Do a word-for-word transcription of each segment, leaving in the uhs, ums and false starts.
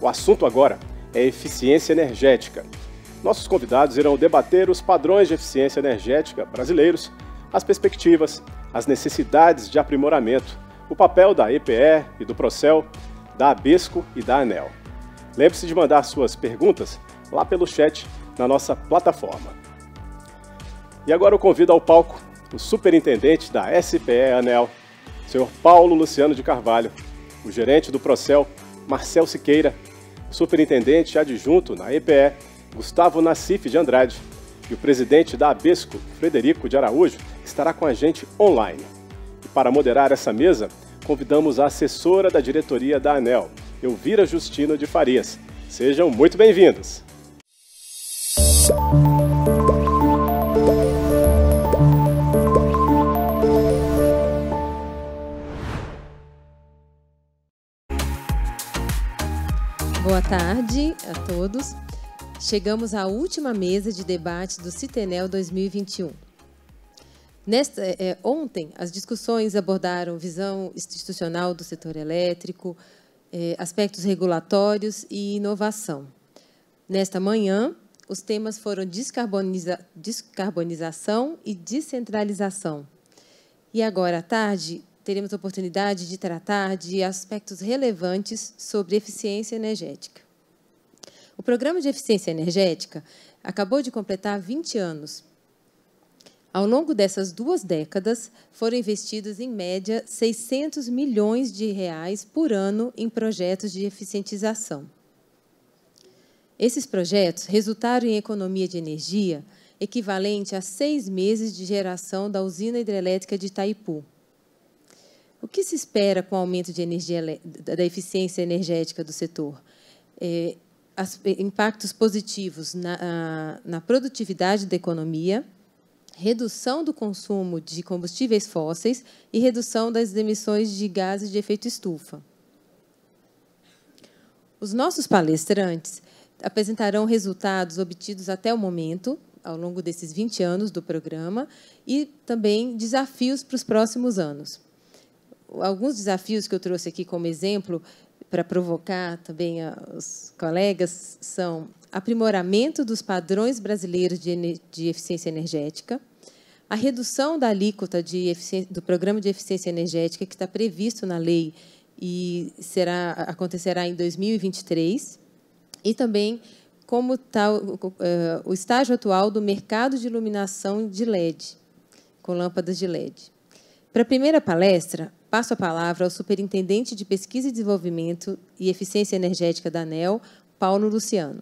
O assunto agora é eficiência energética. Nossos convidados irão debater os padrões de eficiência energética brasileiros, as perspectivas, as necessidades de aprimoramento, o papel da E P E e do Procel, da ABESCO e da ANEEL. Lembre-se de mandar suas perguntas lá pelo chat na nossa plataforma. E agora eu convido ao palco o superintendente da S P E ANEEL, senhor Paulo Luciano de Carvalho, o gerente do Procel, Marcel Siqueira, o superintendente adjunto na E P E, Gustavo Nassif de Andrade, e o presidente da ABESCO, Frederico de Araújo, que estará com a gente online. E para moderar essa mesa, convidamos a assessora da diretoria da ANEEL, Elvira Justino de Farias. Sejam muito bem-vindos! Boa tarde a todos. Chegamos à última mesa de debate do Citenel dois mil e vinte e um. Nesta, é, ontem, as discussões abordaram visão institucional do setor elétrico, é, aspectos regulatórios e inovação. Nesta manhã, os temas foram descarboniza, descarbonização e descentralização. E agora, à tarde, teremos a oportunidade de tratar de aspectos relevantes sobre eficiência energética. O Programa de Eficiência Energética acabou de completar vinte anos. Ao longo dessas duas décadas, foram investidos, em média, seiscentos milhões de reais por ano em projetos de eficientização. Esses projetos resultaram em economia de energia equivalente a seis meses de geração da usina hidrelétrica de Itaipu. O que se espera com o aumento de energia, da eficiência energética do setor? É, as, impactos positivos na, na produtividade da economia, redução do consumo de combustíveis fósseis e redução das emissões de gases de efeito estufa. Os nossos palestrantes apresentarão resultados obtidos até o momento, ao longo desses vinte anos do programa, e também desafios para os próximos anos. Alguns desafios que eu trouxe aqui como exemplo, para provocar também os colegas, são aprimoramento dos padrões brasileiros de, de eficiência energética, a redução da alíquota de do Programa de Eficiência Energética, que está previsto na lei e será, acontecerá em dois mil e vinte e três, e também como está o, o estágio atual do mercado de iluminação de L E D, com lâmpadas de L E D. Para a primeira palestra, passo a palavra ao Superintendente de Pesquisa e Desenvolvimento e Eficiência Energética da ANEEL, Paulo Luciano.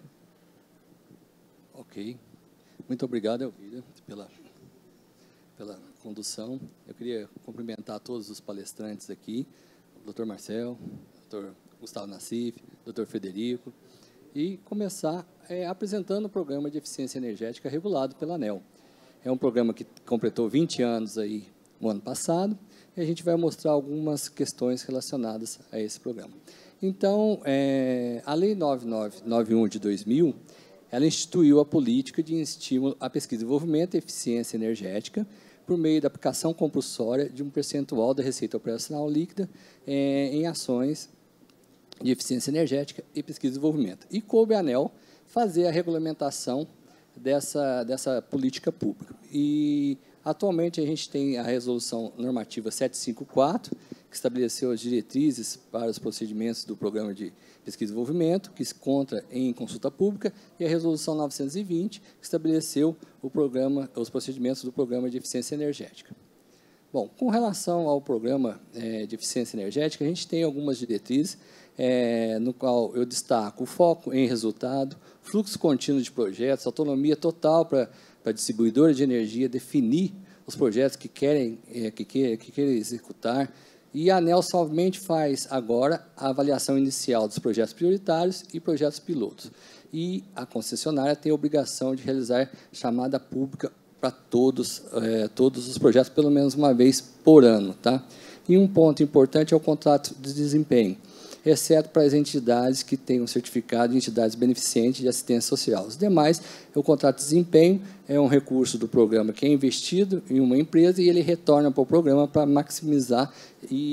Ok. Muito obrigado, Elvira, pela, pela condução. Eu queria cumprimentar todos os palestrantes aqui, o doutor Marcel, o doutor Gustavo Nassif, o doutor Frederico, e começar é, apresentando o Programa de Eficiência Energética regulado pela ANEEL. É um programa que completou vinte anos aí no ano passado, e a gente vai mostrar algumas questões relacionadas a esse programa. Então, é, a Lei nove mil novecentos e noventa e um de dois mil, ela instituiu a política de estímulo à pesquisa e desenvolvimento e eficiência energética por meio da aplicação compulsória de um percentual da receita operacional líquida é, em ações de eficiência energética e pesquisa e desenvolvimento. E coube à ANEEL fazer a regulamentação dessa, dessa política pública. E atualmente, a gente tem a Resolução Normativa setecentos e cinquenta e quatro, que estabeleceu as diretrizes para os procedimentos do Programa de Pesquisa e Desenvolvimento, que se encontra em consulta pública, e a Resolução novecentos e vinte, que estabeleceu o programa, os procedimentos do Programa de Eficiência Energética. Bom, com relação ao Programa é, de Eficiência Energética, a gente tem algumas diretrizes, é, no qual eu destaco o foco em resultado, fluxo contínuo de projetos, autonomia total para para a distribuidora de energia definir os projetos que querem, é, que, que, que querem executar. E a ANEEL somente faz agora a avaliação inicial dos projetos prioritários e projetos pilotos. E a concessionária tem a obrigação de realizar chamada pública para todos, é, todos os projetos, pelo menos uma vez por ano. Tá? E um ponto importante é o contrato de desempenho, exceto para as entidades que têm um certificado de entidades beneficentes de assistência social. Os demais, o contrato de desempenho é um recurso do programa que é investido em uma empresa e ele retorna para o programa para maximizar e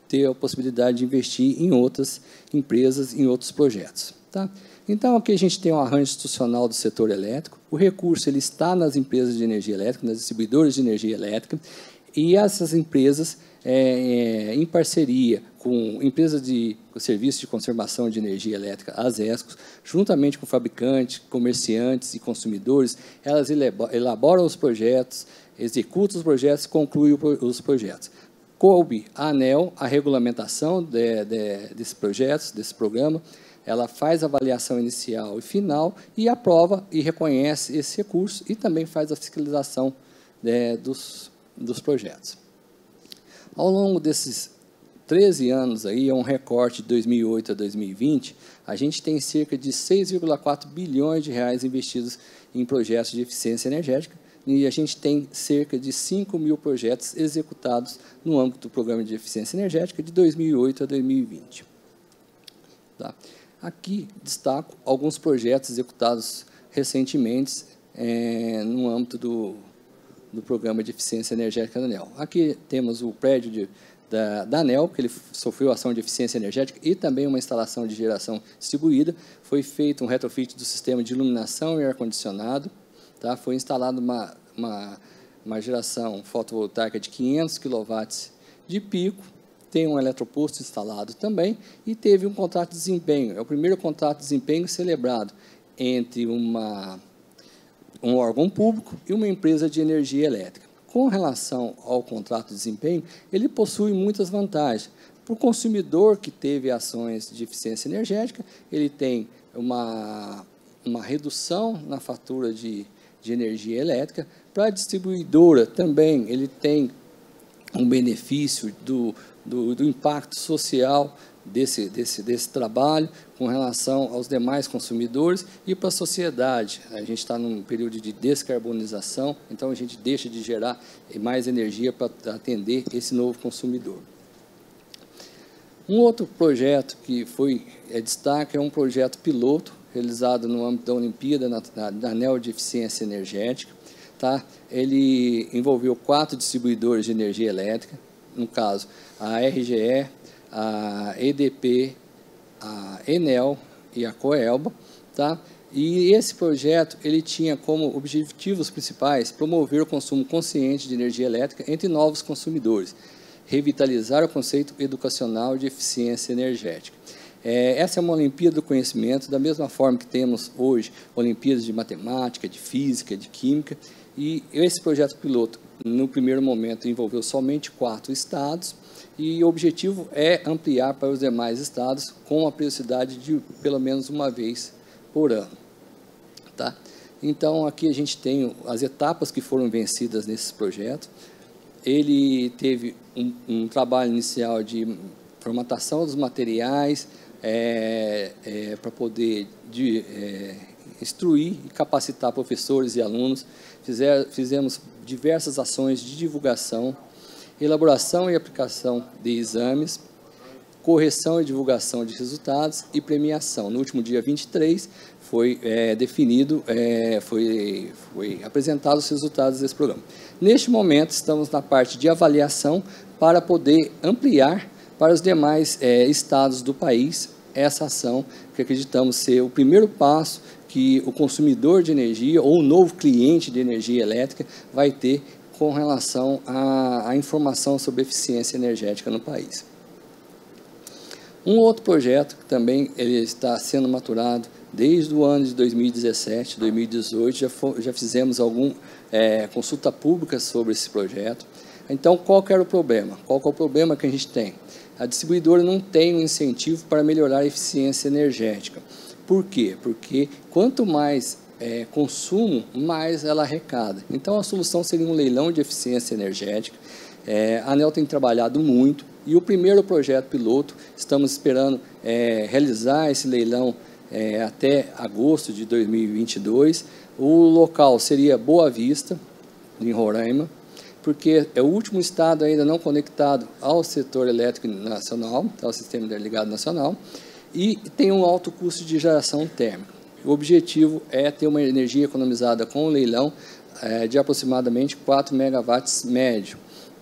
ter a possibilidade de investir em outras empresas, em outros projetos. Tá? Então, aqui a gente tem um arranjo institucional do setor elétrico. O recurso ele está nas empresas de energia elétrica, nas distribuidoras de energia elétrica, e essas empresas, é, em parceria com empresas de serviços de conservação de energia elétrica, as ESCOs, juntamente com fabricantes, comerciantes e consumidores, elas elaboram os projetos, executam os projetos, concluem os projetos. Coube à ANEEL a regulamentação de, de, desses projetos, desse programa. Ela faz a avaliação inicial e final e aprova e reconhece esse recurso e também faz a fiscalização né, dos, dos projetos. Ao longo desses treze anos, aí, é um recorte de dois mil e oito a dois mil e vinte, a gente tem cerca de seis vírgula quatro bilhões de reais investidos em projetos de eficiência energética e a gente tem cerca de cinco mil projetos executados no âmbito do Programa de Eficiência Energética de dois mil e oito a dois mil e vinte. Tá? Aqui destaco alguns projetos executados recentemente é, no âmbito do, do Programa de Eficiência Energética da ANEEL. Aqui temos o prédio de, da, da ANEEL, que ele sofreu ação de eficiência energética e também uma instalação de geração distribuída. Foi feito um retrofit do sistema de iluminação e ar-condicionado. Tá? Foi instalada uma, uma, uma geração fotovoltaica de quinhentos quilowatts de pico. Tem um eletroposto instalado também e teve um contrato de desempenho. É o primeiro contrato de desempenho celebrado entre uma, um órgão público e uma empresa de energia elétrica. Com relação ao contrato de desempenho, ele possui muitas vantagens. Para o consumidor que teve ações de eficiência energética, ele tem uma, uma redução na fatura de, de energia elétrica. Para a distribuidora também, ele tem um benefício do Do, do impacto social desse, desse, desse trabalho com relação aos demais consumidores e para a sociedade. A gente está num período de descarbonização, então a gente deixa de gerar mais energia para atender esse novo consumidor. Um outro projeto que foi é, destaque é um projeto piloto realizado no âmbito da Olimpíada, na, na, na ANEEL de Eficiência Energética. Tá? Ele envolveu quatro distribuidores de energia elétrica, no caso, a R G E, a E D P, a Enel e a Coelba, tá? E esse projeto ele tinha como objetivos principais promover o consumo consciente de energia elétrica entre novos consumidores, revitalizar o conceito educacional de eficiência energética. É, essa é uma Olimpíada do Conhecimento, da mesma forma que temos hoje Olimpíadas de Matemática, de Física, de Química, e esse projeto piloto, no primeiro momento, envolveu somente quatro estados, e o objetivo é ampliar para os demais estados com a periodicidade de pelo menos uma vez por ano. Tá? Então, aqui a gente tem as etapas que foram vencidas nesse projeto. Ele teve um, um trabalho inicial de formatação dos materiais, é, é, para poder de, é, instruir e capacitar professores e alunos. Fizer, fizemos diversas ações de divulgação, elaboração e aplicação de exames, correção e divulgação de resultados e premiação. No último dia vinte e três foi é, definido, é, foi, foi apresentado os resultados desse programa. Neste momento, estamos na parte de avaliação para poder ampliar para os demais é, estados do país essa ação, que acreditamos ser o primeiro passo que o consumidor de energia ou o novo cliente de energia elétrica vai ter com relação à, à informação sobre eficiência energética no país. Um outro projeto que também ele está sendo maturado desde o ano de dois mil e dezessete, dois mil e dezoito, já, for, já fizemos alguma é, consulta pública sobre esse projeto. Então, qual que era o problema? Qual que é o problema que a gente tem? A distribuidora não tem um incentivo para melhorar a eficiência energética. Por quê? Porque quanto mais é, consumo, mais ela arrecada. Então, a solução seria um leilão de eficiência energética. É, a ANEEL tem trabalhado muito e o primeiro projeto piloto, estamos esperando é, realizar esse leilão é, até agosto de dois mil e vinte e dois. O local seria Boa Vista, em Roraima, porque é o último estado ainda não conectado ao setor elétrico nacional, ao sistema interligado nacional, e tem um alto custo de geração térmica. O objetivo é ter uma energia economizada com o leilão é, de aproximadamente quatro megawatts médio.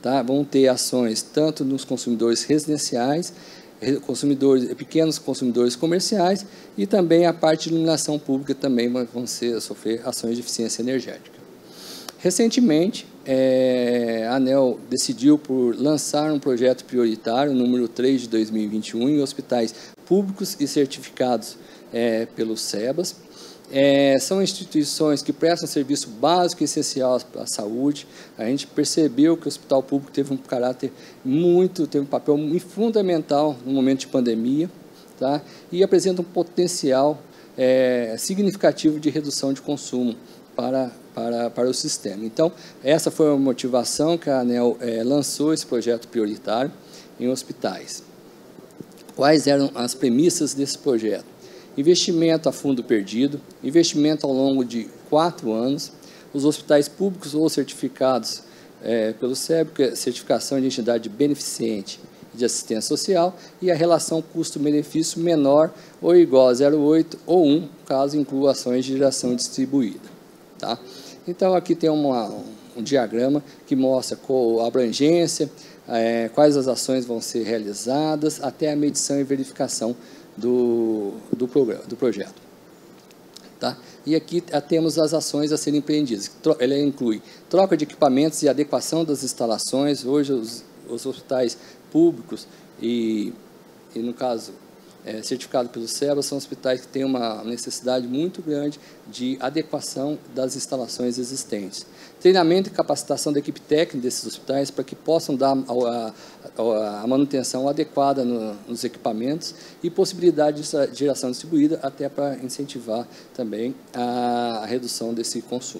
tá? Vão ter ações tanto nos consumidores residenciais, consumidores, pequenos consumidores comerciais, e também a parte de iluminação pública também vão ser, sofrer ações de eficiência energética. Recentemente, é, a ANEEL decidiu por lançar um projeto prioritário, número três de dois mil e vinte e um, em hospitais públicos e certificados é, pelos SEBAS. É, são instituições que prestam serviço básico e essencial à saúde. A gente percebeu que o hospital público teve um caráter muito, teve um papel muito fundamental no momento de pandemia, tá? E apresenta um potencial é, significativo de redução de consumo para, para, para o sistema. Então, essa foi a motivação que a ANEEL é, lançou esse projeto prioritário em hospitais. Quais eram as premissas desse projeto? Investimento a fundo perdido, investimento ao longo de quatro anos, os hospitais públicos ou certificados é, pelo SEB, que é certificação de entidade beneficente de assistência social, e a relação custo-benefício menor ou igual a zero vírgula oito ou um, caso inclua ações de geração distribuída. Tá? Então, aqui tem uma, um diagrama que mostra qual a abrangência, é, quais as ações vão ser realizadas, até a medição e verificação do, do, programa, do projeto. Tá? E aqui temos as ações a serem empreendidas. Ela inclui troca de equipamentos e adequação das instalações. Hoje, os, os hospitais públicos e, e no caso, é, certificado pelo SEBA, são hospitais que têm uma necessidade muito grande de adequação das instalações existentes. Treinamento e capacitação da equipe técnica desses hospitais para que possam dar a, a, a manutenção adequada no, nos equipamentos e possibilidade de geração distribuída, até para incentivar também a, a redução desse consumo.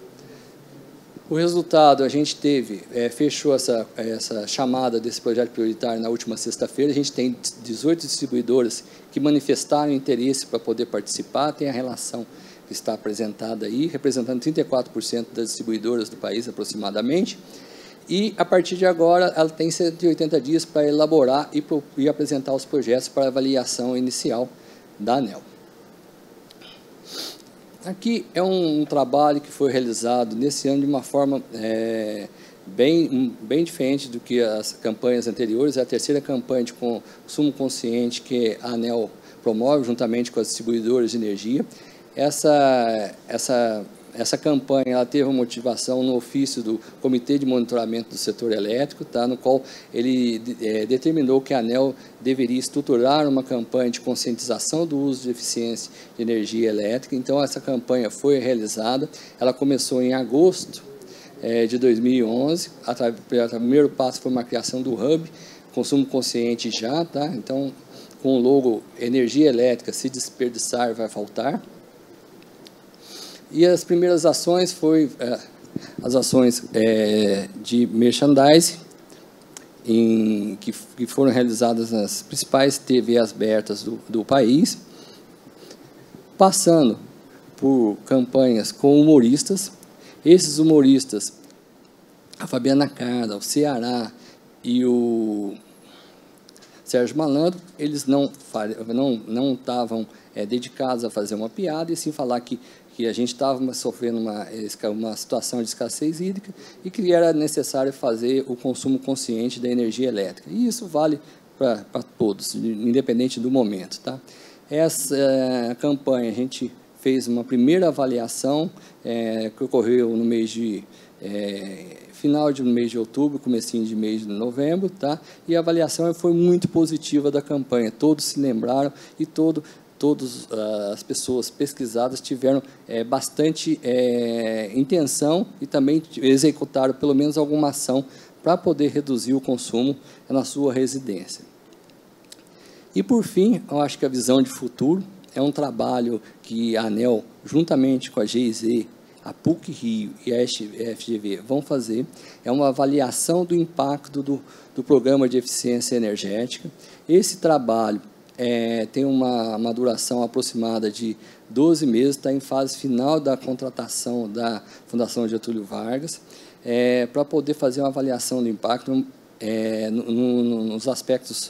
O resultado, a gente teve, é, fechou essa, essa chamada desse projeto prioritário na última sexta-feira. A gente tem dezoito distribuidoras que manifestaram interesse para poder participar, tem a relação que está apresentada aí, representando trinta e quatro por cento das distribuidoras do país, aproximadamente. E, a partir de agora, ela tem cento e oitenta dias para elaborar e, e apresentar os projetos para avaliação inicial da ANEEL. Aqui é um, um trabalho que foi realizado nesse ano de uma forma é, bem, bem diferente do que as campanhas anteriores. É a terceira campanha de consumo consciente que a ANEEL promove, juntamente com as distribuidoras de energia. Essa, essa, essa campanha ela teve uma motivação no ofício do Comitê de Monitoramento do Setor Elétrico, tá, no qual ele é, determinou que a ANEEL deveria estruturar uma campanha de conscientização do uso de eficiência de energia elétrica. Então, essa campanha foi realizada, ela começou em agosto é, de dois mil e onze, o primeiro passo foi uma criação do Hub, consumo consciente já, tá? Então, com o logo energia elétrica, se desperdiçar vai faltar. E as primeiras ações foi é, as ações é, de merchandising, em, que, que foram realizadas nas principais T Vs abertas do, do país, passando por campanhas com humoristas. Esses humoristas, a Fabiana Carla, o Ceará e o Sérgio Malandro, eles não não não estavam é, dedicados a fazer uma piada, e sim falar que que a gente estava sofrendo uma, uma situação de escassez hídrica e que era necessário fazer o consumo consciente da energia elétrica. E isso vale para todos, independente do momento. Tá? Essa é, campanha, a gente fez uma primeira avaliação, é, que ocorreu no mês de... É, final de mês de outubro, comecinho de mês de novembro, tá? E a avaliação foi muito positiva da campanha. Todos se lembraram e todo... todas uh, as pessoas pesquisadas tiveram é, bastante é, intenção e também executaram pelo menos alguma ação para poder reduzir o consumo na sua residência. E, por fim, eu acho que a visão de futuro é um trabalho que a ANEEL, juntamente com a G I Z, a PUC Rio e a F G V vão fazer, é uma avaliação do impacto do, do Programa de Eficiência Energética. Esse trabalho É, tem uma, uma duração aproximada de doze meses, está em fase final da contratação da Fundação Getúlio Vargas, é, para poder fazer uma avaliação do impacto é, no, no, nos aspectos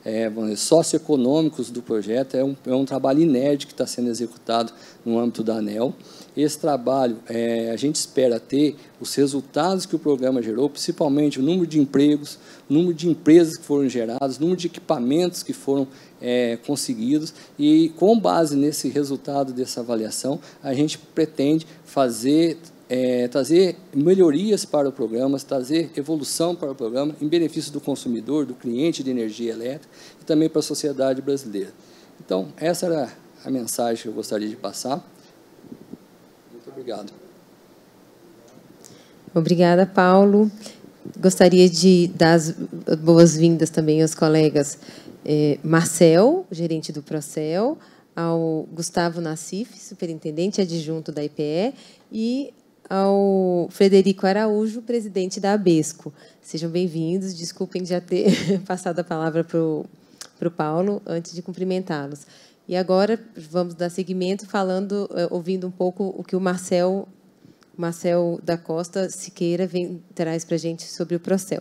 é, vamos dizer, socioeconômicos do projeto. É um, é um trabalho inédito que está sendo executado no âmbito da ANEEL. Esse trabalho, é, a gente espera ter os resultados que o programa gerou, principalmente o número de empregos, o número de empresas que foram geradas, o número de equipamentos que foram é, conseguidos, e, com base nesse resultado dessa avaliação, a gente pretende fazer, é, trazer melhorias para o programa, trazer evolução para o programa, em benefício do consumidor, do cliente de energia elétrica, e também para a sociedade brasileira. Então, essa era a mensagem que eu gostaria de passar. Obrigado. Obrigada, Paulo. Gostaria de dar as boas-vindas também aos colegas eh, Marcel, gerente do Procel, ao Gustavo Nassif, superintendente adjunto da I P E, e ao Frederico Araújo, presidente da ABESCO. Sejam bem-vindos. Desculpem já ter passado a palavra para o para o Paulo antes de cumprimentá-los. E agora vamos dar seguimento falando, ouvindo um pouco o que o Marcel, Marcel da Costa Siqueira vem, traz para a gente sobre o Procel.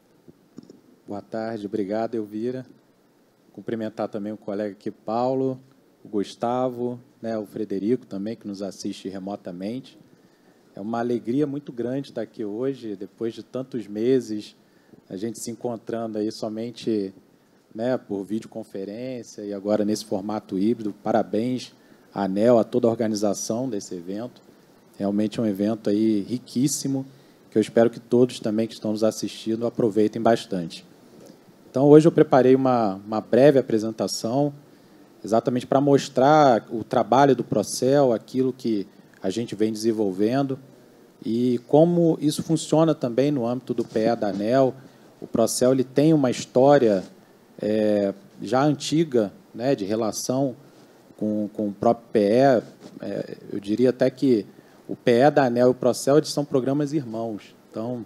Boa tarde, obrigado, Elvira. Cumprimentar também o colega aqui, Paulo, o Gustavo, né, o Frederico também, que nos assiste remotamente. É uma alegria muito grande estar aqui hoje, depois de tantos meses, a gente se encontrando aí somente, né, por videoconferência e agora nesse formato híbrido. Parabéns à ANEEL, a toda a organização desse evento. Realmente é um evento aí riquíssimo, que eu espero que todos também que estão nos assistindo aproveitem bastante. Então, hoje eu preparei uma, uma breve apresentação, exatamente para mostrar o trabalho do Procel, aquilo que a gente vem desenvolvendo e como isso funciona também no âmbito do P E da ANEEL. O Procel ele tem uma história É, já antiga, né, de relação com, com o próprio P E. É, eu diria até que o P E da ANEEL e o Procel eles são programas irmãos. Então,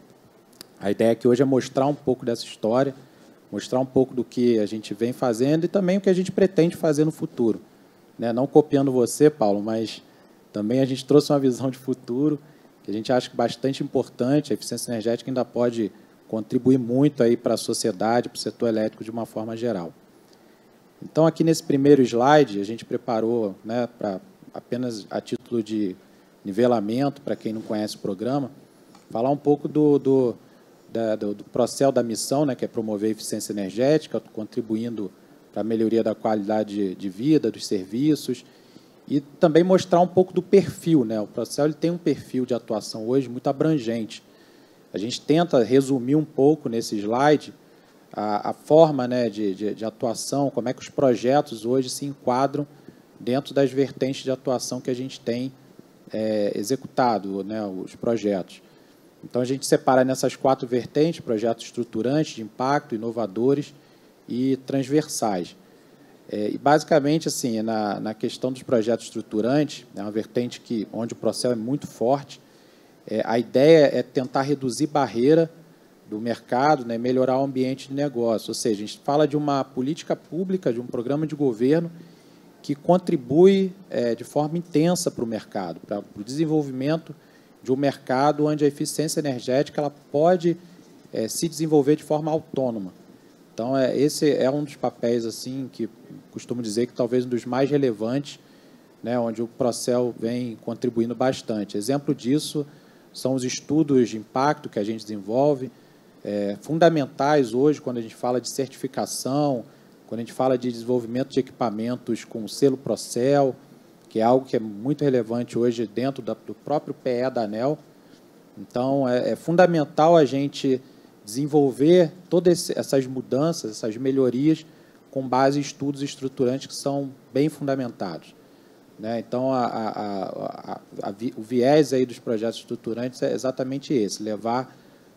a ideia aqui hoje é mostrar um pouco dessa história, mostrar um pouco do que a gente vem fazendo e também o que a gente pretende fazer no futuro. Né? Não copiando você, Paulo, mas também a gente trouxe uma visão de futuro que a gente acha bastante importante. A eficiência energética ainda pode contribuir muito aí para a sociedade, para o setor elétrico de uma forma geral. Então, aqui nesse primeiro slide, a gente preparou, né, para apenas a título de nivelamento, para quem não conhece o programa, falar um pouco do, do, da, do, do Procel da missão, né, que é promover a eficiência energética, contribuindo para a melhoria da qualidade de vida, dos serviços, e também mostrar um pouco do perfil. Né? O Procel ele tem um perfil de atuação hoje muito abrangente. A gente tenta resumir um pouco nesse slide a, a forma, né, de, de, de atuação, como é que os projetos hoje se enquadram dentro das vertentes de atuação que a gente tem é, executado, né, os projetos. Então, a gente separa nessas quatro vertentes: projetos estruturantes, de impacto, inovadores e transversais. É, e, basicamente, assim, na, na questão dos projetos estruturantes, é uma vertente que, onde o Procel é muito forte. É, a ideia é tentar reduzir barreira do mercado, né, melhorar o ambiente de negócio. Ou seja, a gente fala de uma política pública, de um programa de governo que contribui é, de forma intensa para o mercado, para o desenvolvimento de um mercado onde a eficiência energética ela pode é, se desenvolver de forma autônoma. Então, é, esse é um dos papéis assim que costumo dizer que talvez um dos mais relevantes, né, onde o Procel vem contribuindo bastante. Exemplo disso são os estudos de impacto que a gente desenvolve, é, fundamentais hoje quando a gente fala de certificação, quando a gente fala de desenvolvimento de equipamentos com o selo Procel, que é algo que é muito relevante hoje dentro da, do próprio P E da ANEEL. Então, é, é fundamental a gente desenvolver todas essas mudanças, essas melhorias, com base em estudos estruturantes que são bem fundamentados. Né? Então, a, a, a, a, o viés aí dos projetos estruturantes é exatamente esse, levar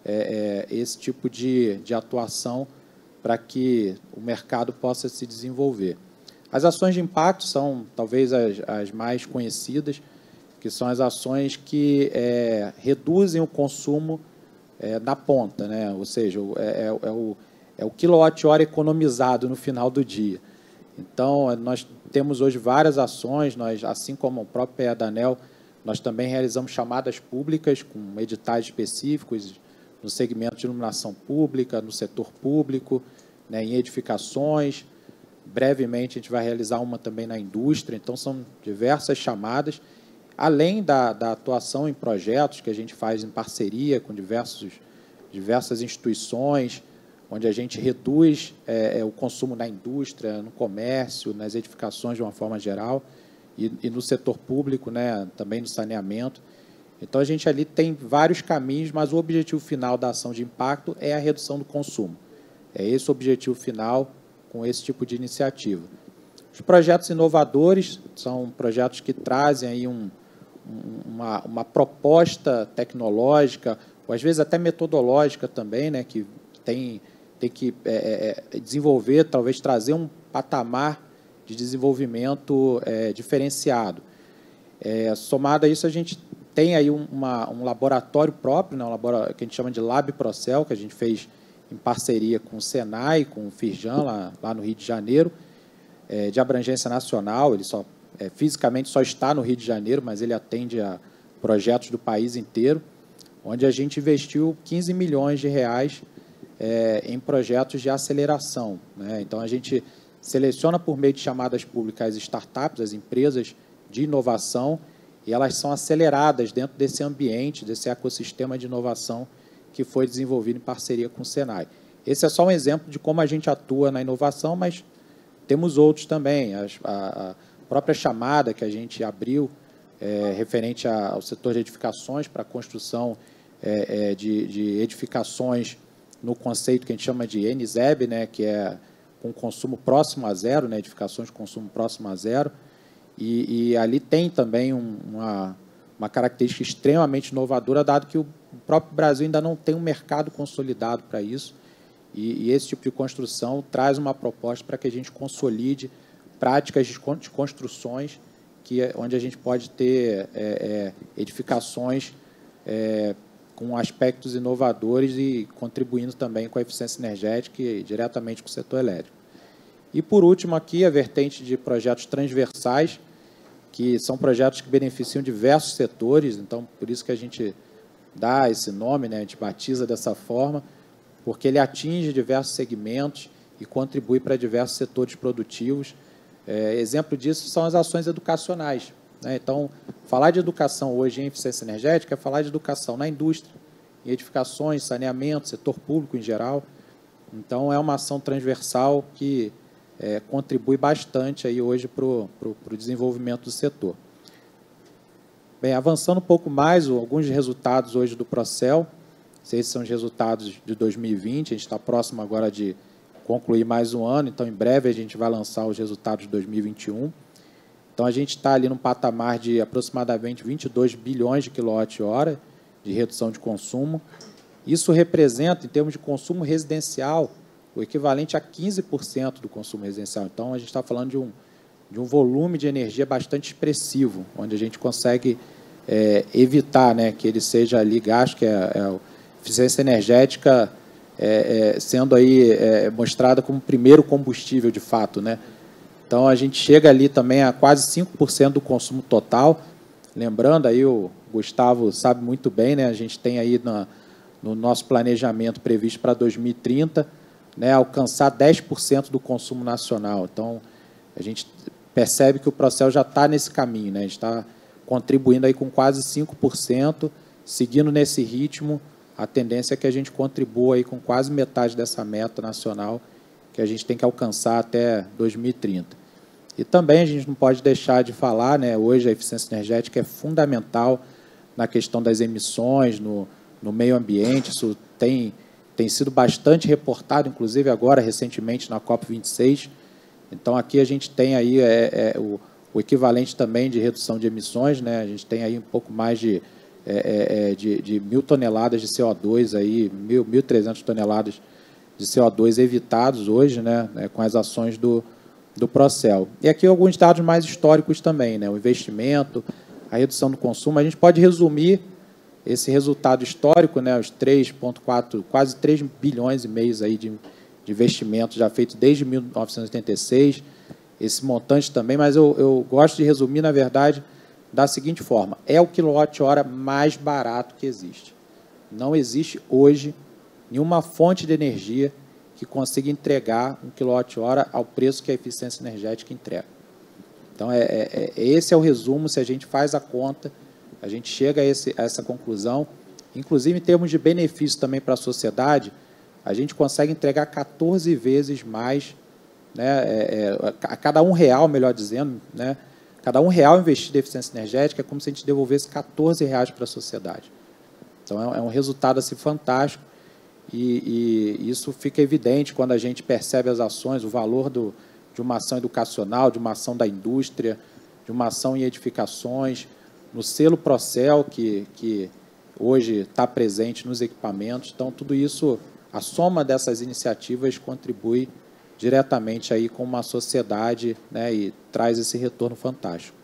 é, é, esse tipo de, de atuação para que o mercado possa se desenvolver. As ações de impacto são talvez as, as mais conhecidas, que são as ações que é, reduzem o consumo é, na ponta, né? Ou seja, é, é, é o, é o quilowatt-hora economizado no final do dia. Então, nós temos hoje várias ações, nós, assim como o próprio P E da ANEEL, nós também realizamos chamadas públicas com editais específicos no segmento de iluminação pública, no setor público, né, em edificações. Brevemente, a gente vai realizar uma também na indústria. Então, são diversas chamadas, além da, da atuação em projetos que a gente faz em parceria com diversos, diversas instituições, onde a gente reduz é, o consumo na indústria, no comércio, nas edificações de uma forma geral, e, e no setor público, né, também no saneamento. Então, a gente ali tem vários caminhos, mas o objetivo final da ação de impacto é a redução do consumo. É esse o objetivo final com esse tipo de iniciativa. Os projetos inovadores são projetos que trazem aí um, uma, uma proposta tecnológica, ou às vezes até metodológica também, né, que tem... tem que é, é, desenvolver, talvez trazer um patamar de desenvolvimento é, diferenciado. É, somado a isso, a gente tem aí um, uma, um laboratório próprio, né, um laboratório que a gente chama de Lab Procel, que a gente fez em parceria com o Senai, com o Firjan, lá, lá no Rio de Janeiro, é, de abrangência nacional. Ele só, é, fisicamente só está no Rio de Janeiro, mas ele atende a projetos do país inteiro, onde a gente investiu quinze milhões de reais É, em projetos de aceleração, né? Então, a gente seleciona por meio de chamadas públicas as startups, as empresas de inovação, e elas são aceleradas dentro desse ambiente, desse ecossistema de inovação que foi desenvolvido em parceria com o Senai. Esse é só um exemplo de como a gente atua na inovação, mas temos outros também. A, a própria chamada que a gente abriu, é, referente a, ao setor de edificações para a construção é, é, de, de edificações no conceito que a gente chama de N Z E B, né, que é com consumo próximo a zero, né, edificações de consumo próximo a zero, e, e ali tem também um, uma, uma característica extremamente inovadora, dado que o próprio Brasil ainda não tem um mercado consolidado para isso, e, e esse tipo de construção traz uma proposta para que a gente consolide práticas de construções, que é onde a gente pode ter é, é, edificações é, com aspectos inovadores e contribuindo também com a eficiência energética e diretamente com o setor elétrico. E, por último, aqui, a vertente de projetos transversais, que são projetos que beneficiam diversos setores, então, por isso que a gente dá esse nome, né, a gente batiza dessa forma, porque ele atinge diversos segmentos e contribui para diversos setores produtivos. É, exemplo disso são as ações educacionais. Então, falar de educação hoje em eficiência energética é falar de educação na indústria, em edificações, saneamento, setor público em geral. Então, é uma ação transversal que é, contribui bastante aí hoje para o desenvolvimento do setor. Bem, avançando um pouco mais, alguns resultados hoje do Procel. Esses são os resultados de dois mil e vinte, a gente está próximo agora de concluir mais um ano, então, em breve, a gente vai lançar os resultados de dois mil e vinte e um. Então, a gente está ali num patamar de aproximadamente vinte e dois bilhões de quilowatt-hora de redução de consumo. Isso representa, em termos de consumo residencial, o equivalente a quinze por cento do consumo residencial. Então, a gente está falando de um, de um volume de energia bastante expressivo, onde a gente consegue é, evitar, né, que ele seja ali gasto, que é, é a eficiência energética é, é, sendo aí é, mostrada como primeiro combustível, de fato, né? Então, a gente chega ali também a quase cinco por cento do consumo total. Lembrando, aí o Gustavo sabe muito bem, né, a gente tem aí na, no nosso planejamento previsto para dois mil e trinta, né, alcançar dez por cento do consumo nacional. Então, a gente percebe que o Procel já está nesse caminho, né, a gente está contribuindo aí com quase cinco por cento, seguindo nesse ritmo, a tendência é que a gente contribua aí com quase metade dessa meta nacional que a gente tem que alcançar até dois mil e trinta. E também a gente não pode deixar de falar, né, hoje a eficiência energética é fundamental na questão das emissões, no, no meio ambiente. Isso tem, tem sido bastante reportado, inclusive agora, recentemente, na COP vinte e seis. Então, aqui a gente tem aí é, é, o, o equivalente também de redução de emissões, né? A gente tem aí um pouco mais de, é, é, de, de mil toneladas de C O dois, aí, mil, mil e trezentas toneladas de C O dois evitados hoje, né, com as ações do, do Procel. E aqui alguns dados mais históricos também, né, o investimento, a redução do consumo. A gente pode resumir esse resultado histórico, né, os três vírgula quatro, quase três bilhões e meio aí de, de investimentos já feitos desde mil novecentos e oitenta e seis, esse montante também, mas eu, eu gosto de resumir, na verdade, da seguinte forma: é o quilowatt-hora mais barato que existe. Não existe hoje nenhuma fonte de energia que consiga entregar um quilowatt-hora ao preço que a eficiência energética entrega. Então, é, é, esse é o resumo. Se a gente faz a conta, a gente chega a, esse, a essa conclusão. Inclusive, em termos de benefício também para a sociedade, a gente consegue entregar quatorze vezes mais, né, é, é, a cada um real, melhor dizendo, né, cada um real investido em eficiência energética é como se a gente devolvesse quatorze reais para a sociedade. Então, é, é um resultado assim, fantástico. E, e isso fica evidente quando a gente percebe as ações, o valor do, de uma ação educacional, de uma ação da indústria, de uma ação em edificações, no selo Procel, que, que hoje está presente nos equipamentos. Então, tudo isso, a soma dessas iniciativas contribui diretamente aí com uma sociedade, né, e traz esse retorno fantástico.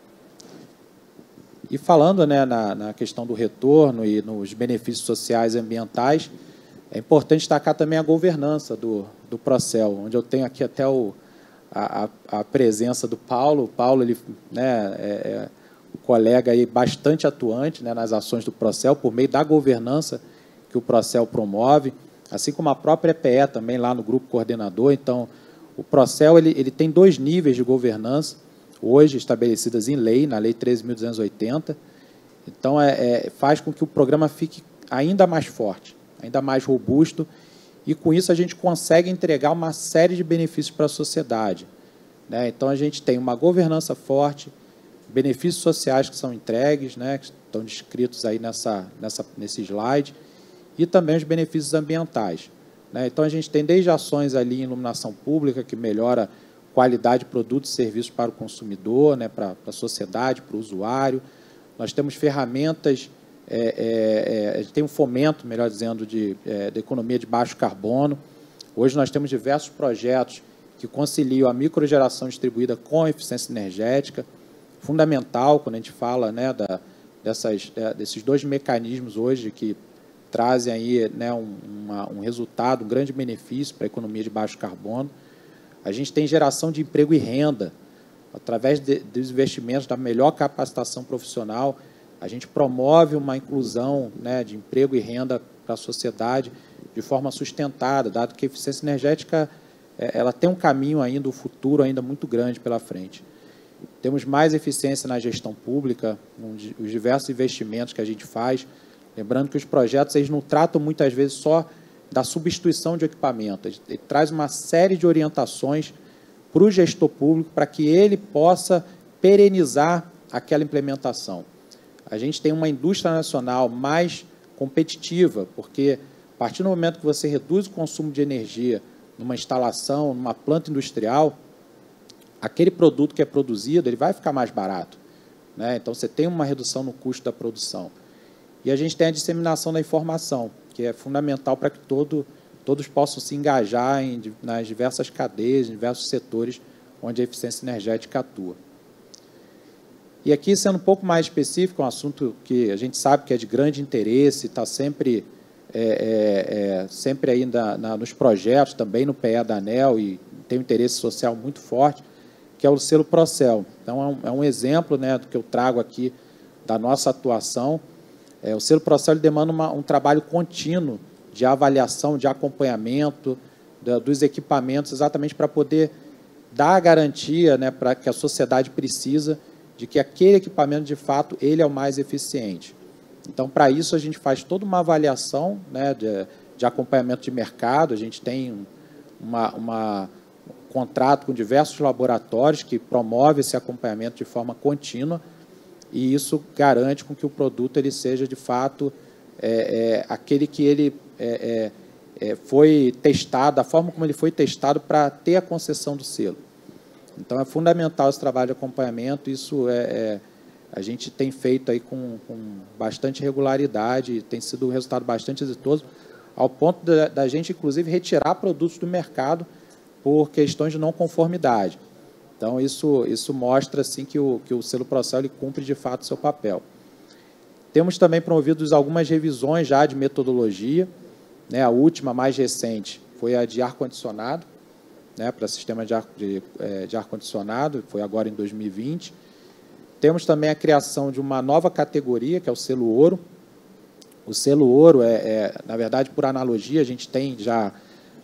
E falando, né, na, na questão do retorno e nos benefícios sociais e ambientais, é importante destacar também a governança do, do Procel, onde eu tenho aqui até o, a, a presença do Paulo. O Paulo, ele, né, é, é um colega aí bastante atuante, né, nas ações do Procel, por meio da governança que o Procel promove, assim como a própria E P E também, lá no grupo coordenador. Então, o Procel ele, ele tem dois níveis de governança, hoje estabelecidas em lei, na Lei treze mil duzentos e oitenta. Então, é, é, faz com que o programa fique ainda mais forte, ainda mais robusto, e com isso a gente consegue entregar uma série de benefícios para a sociedade, né? Então, a gente tem uma governança forte, benefícios sociais que são entregues, né, que estão descritos aí nessa, nessa, nesse slide, e também os benefícios ambientais, né? Então, a gente tem desde ações ali em iluminação pública, que melhora qualidade de produtos e serviços para o consumidor, né, para, para a sociedade, para o usuário. Nós temos ferramentas, é, é, é, tem um fomento, melhor dizendo, de, é, de economia de baixo carbono. Hoje nós temos diversos projetos que conciliam a microgeração distribuída com a eficiência energética, fundamental quando a gente fala, né, da, dessas, desses dois mecanismos hoje que trazem aí, né, um, uma, um resultado, um grande benefício para a economia de baixo carbono. A gente tem geração de emprego e renda, através de, dos investimentos da melhor capacitação profissional. A gente promove uma inclusão, né, de emprego e renda para a sociedade de forma sustentada, dado que a eficiência energética ela tem um caminho ainda, um futuro ainda muito grande pela frente. Temos mais eficiência na gestão pública, os diversos investimentos que a gente faz. Lembrando que os projetos eles não tratam muitas vezes só da substituição de equipamentos, ele traz uma série de orientações para o gestor público para que ele possa perenizar aquela implementação. A gente tem uma indústria nacional mais competitiva, porque a partir do momento que você reduz o consumo de energia numa instalação, numa planta industrial, aquele produto que é produzido ele vai ficar mais barato, né? Então, você tem uma redução no custo da produção. E a gente tem a disseminação da informação, que é fundamental para que todo, todos possam se engajar em, nas diversas cadeias, em diversos setores onde a eficiência energética atua. E aqui, sendo um pouco mais específico, um assunto que a gente sabe que é de grande interesse, está sempre, é, é, é, sempre ainda na, nos projetos, também no P E da ANEEL, e tem um interesse social muito forte, que é o selo Procel. Então, é um, é um exemplo, né, do que eu trago aqui da nossa atuação. É, o selo Procel ele demanda uma, um trabalho contínuo de avaliação, de acompanhamento da, dos equipamentos, exatamente para poder dar a garantia, né, para que a sociedade precisa de que aquele equipamento, de fato, ele é o mais eficiente. Então, para isso, a gente faz toda uma avaliação, né, de, de acompanhamento de mercado. A gente tem uma, uma, um contrato com diversos laboratórios que promove esse acompanhamento de forma contínua, e isso garante com que o produto ele seja, de fato, é, é, aquele que ele é, é, foi testado, a forma como ele foi testado para ter a concessão do selo. Então, é fundamental esse trabalho de acompanhamento. Isso é, é, a gente tem feito aí com, com bastante regularidade, tem sido um resultado bastante exitoso, ao ponto da, da gente, inclusive, retirar produtos do mercado por questões de não conformidade. Então, isso, isso mostra assim, que, o, que o selo Procel ele cumpre, de fato, o seu papel. Temos também promovido algumas revisões já de metodologia, né? A última, mais recente, foi a de ar-condicionado, né, para sistema de, ar, de, de ar-condicionado, foi agora em dois mil e vinte. Temos também a criação de uma nova categoria, que é o selo ouro. O selo ouro, é, é, na verdade, por analogia, a gente tem já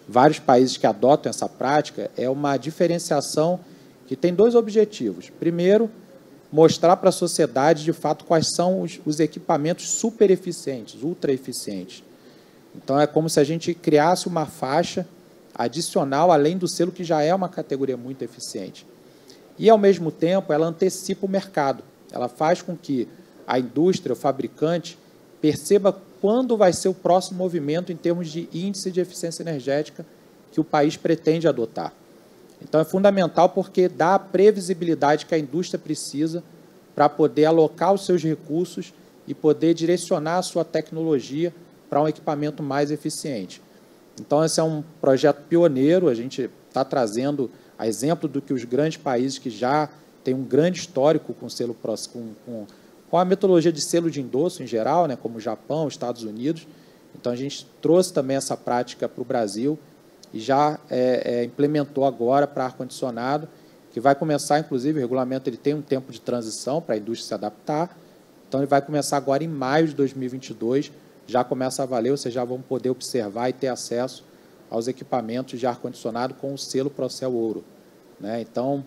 vários países que adotam essa prática, é uma diferenciação que tem dois objetivos. Primeiro, mostrar para a sociedade, de fato, quais são os, os equipamentos super eficientes, ultra eficientes. Então, é como se a gente criasse uma faixa adicional, além do selo, que já é uma categoria muito eficiente. E, ao mesmo tempo, ela antecipa o mercado. Ela faz com que a indústria, o fabricante, perceba quando vai ser o próximo movimento em termos de índice de eficiência energética que o país pretende adotar. Então, é fundamental porque dá a previsibilidade que a indústria precisa para poder alocar os seus recursos e poder direcionar a sua tecnologia para um equipamento mais eficiente. Então, esse é um projeto pioneiro, a gente está trazendo a exemplo do que os grandes países que já têm um grande histórico com, selo, com, com, com a metodologia de selo de endosso em geral, né, como o Japão, os Estados Unidos. Então, a gente trouxe também essa prática para o Brasil e já é, é, implementou agora para ar-condicionado, que vai começar, inclusive, o regulamento ele tem um tempo de transição para a indústria se adaptar, então ele vai começar agora em maio de dois mil e vinte e dois, já começa a valer, vocês já vão poder observar e ter acesso aos equipamentos de ar-condicionado com o selo Procel Ouro. Né? Então,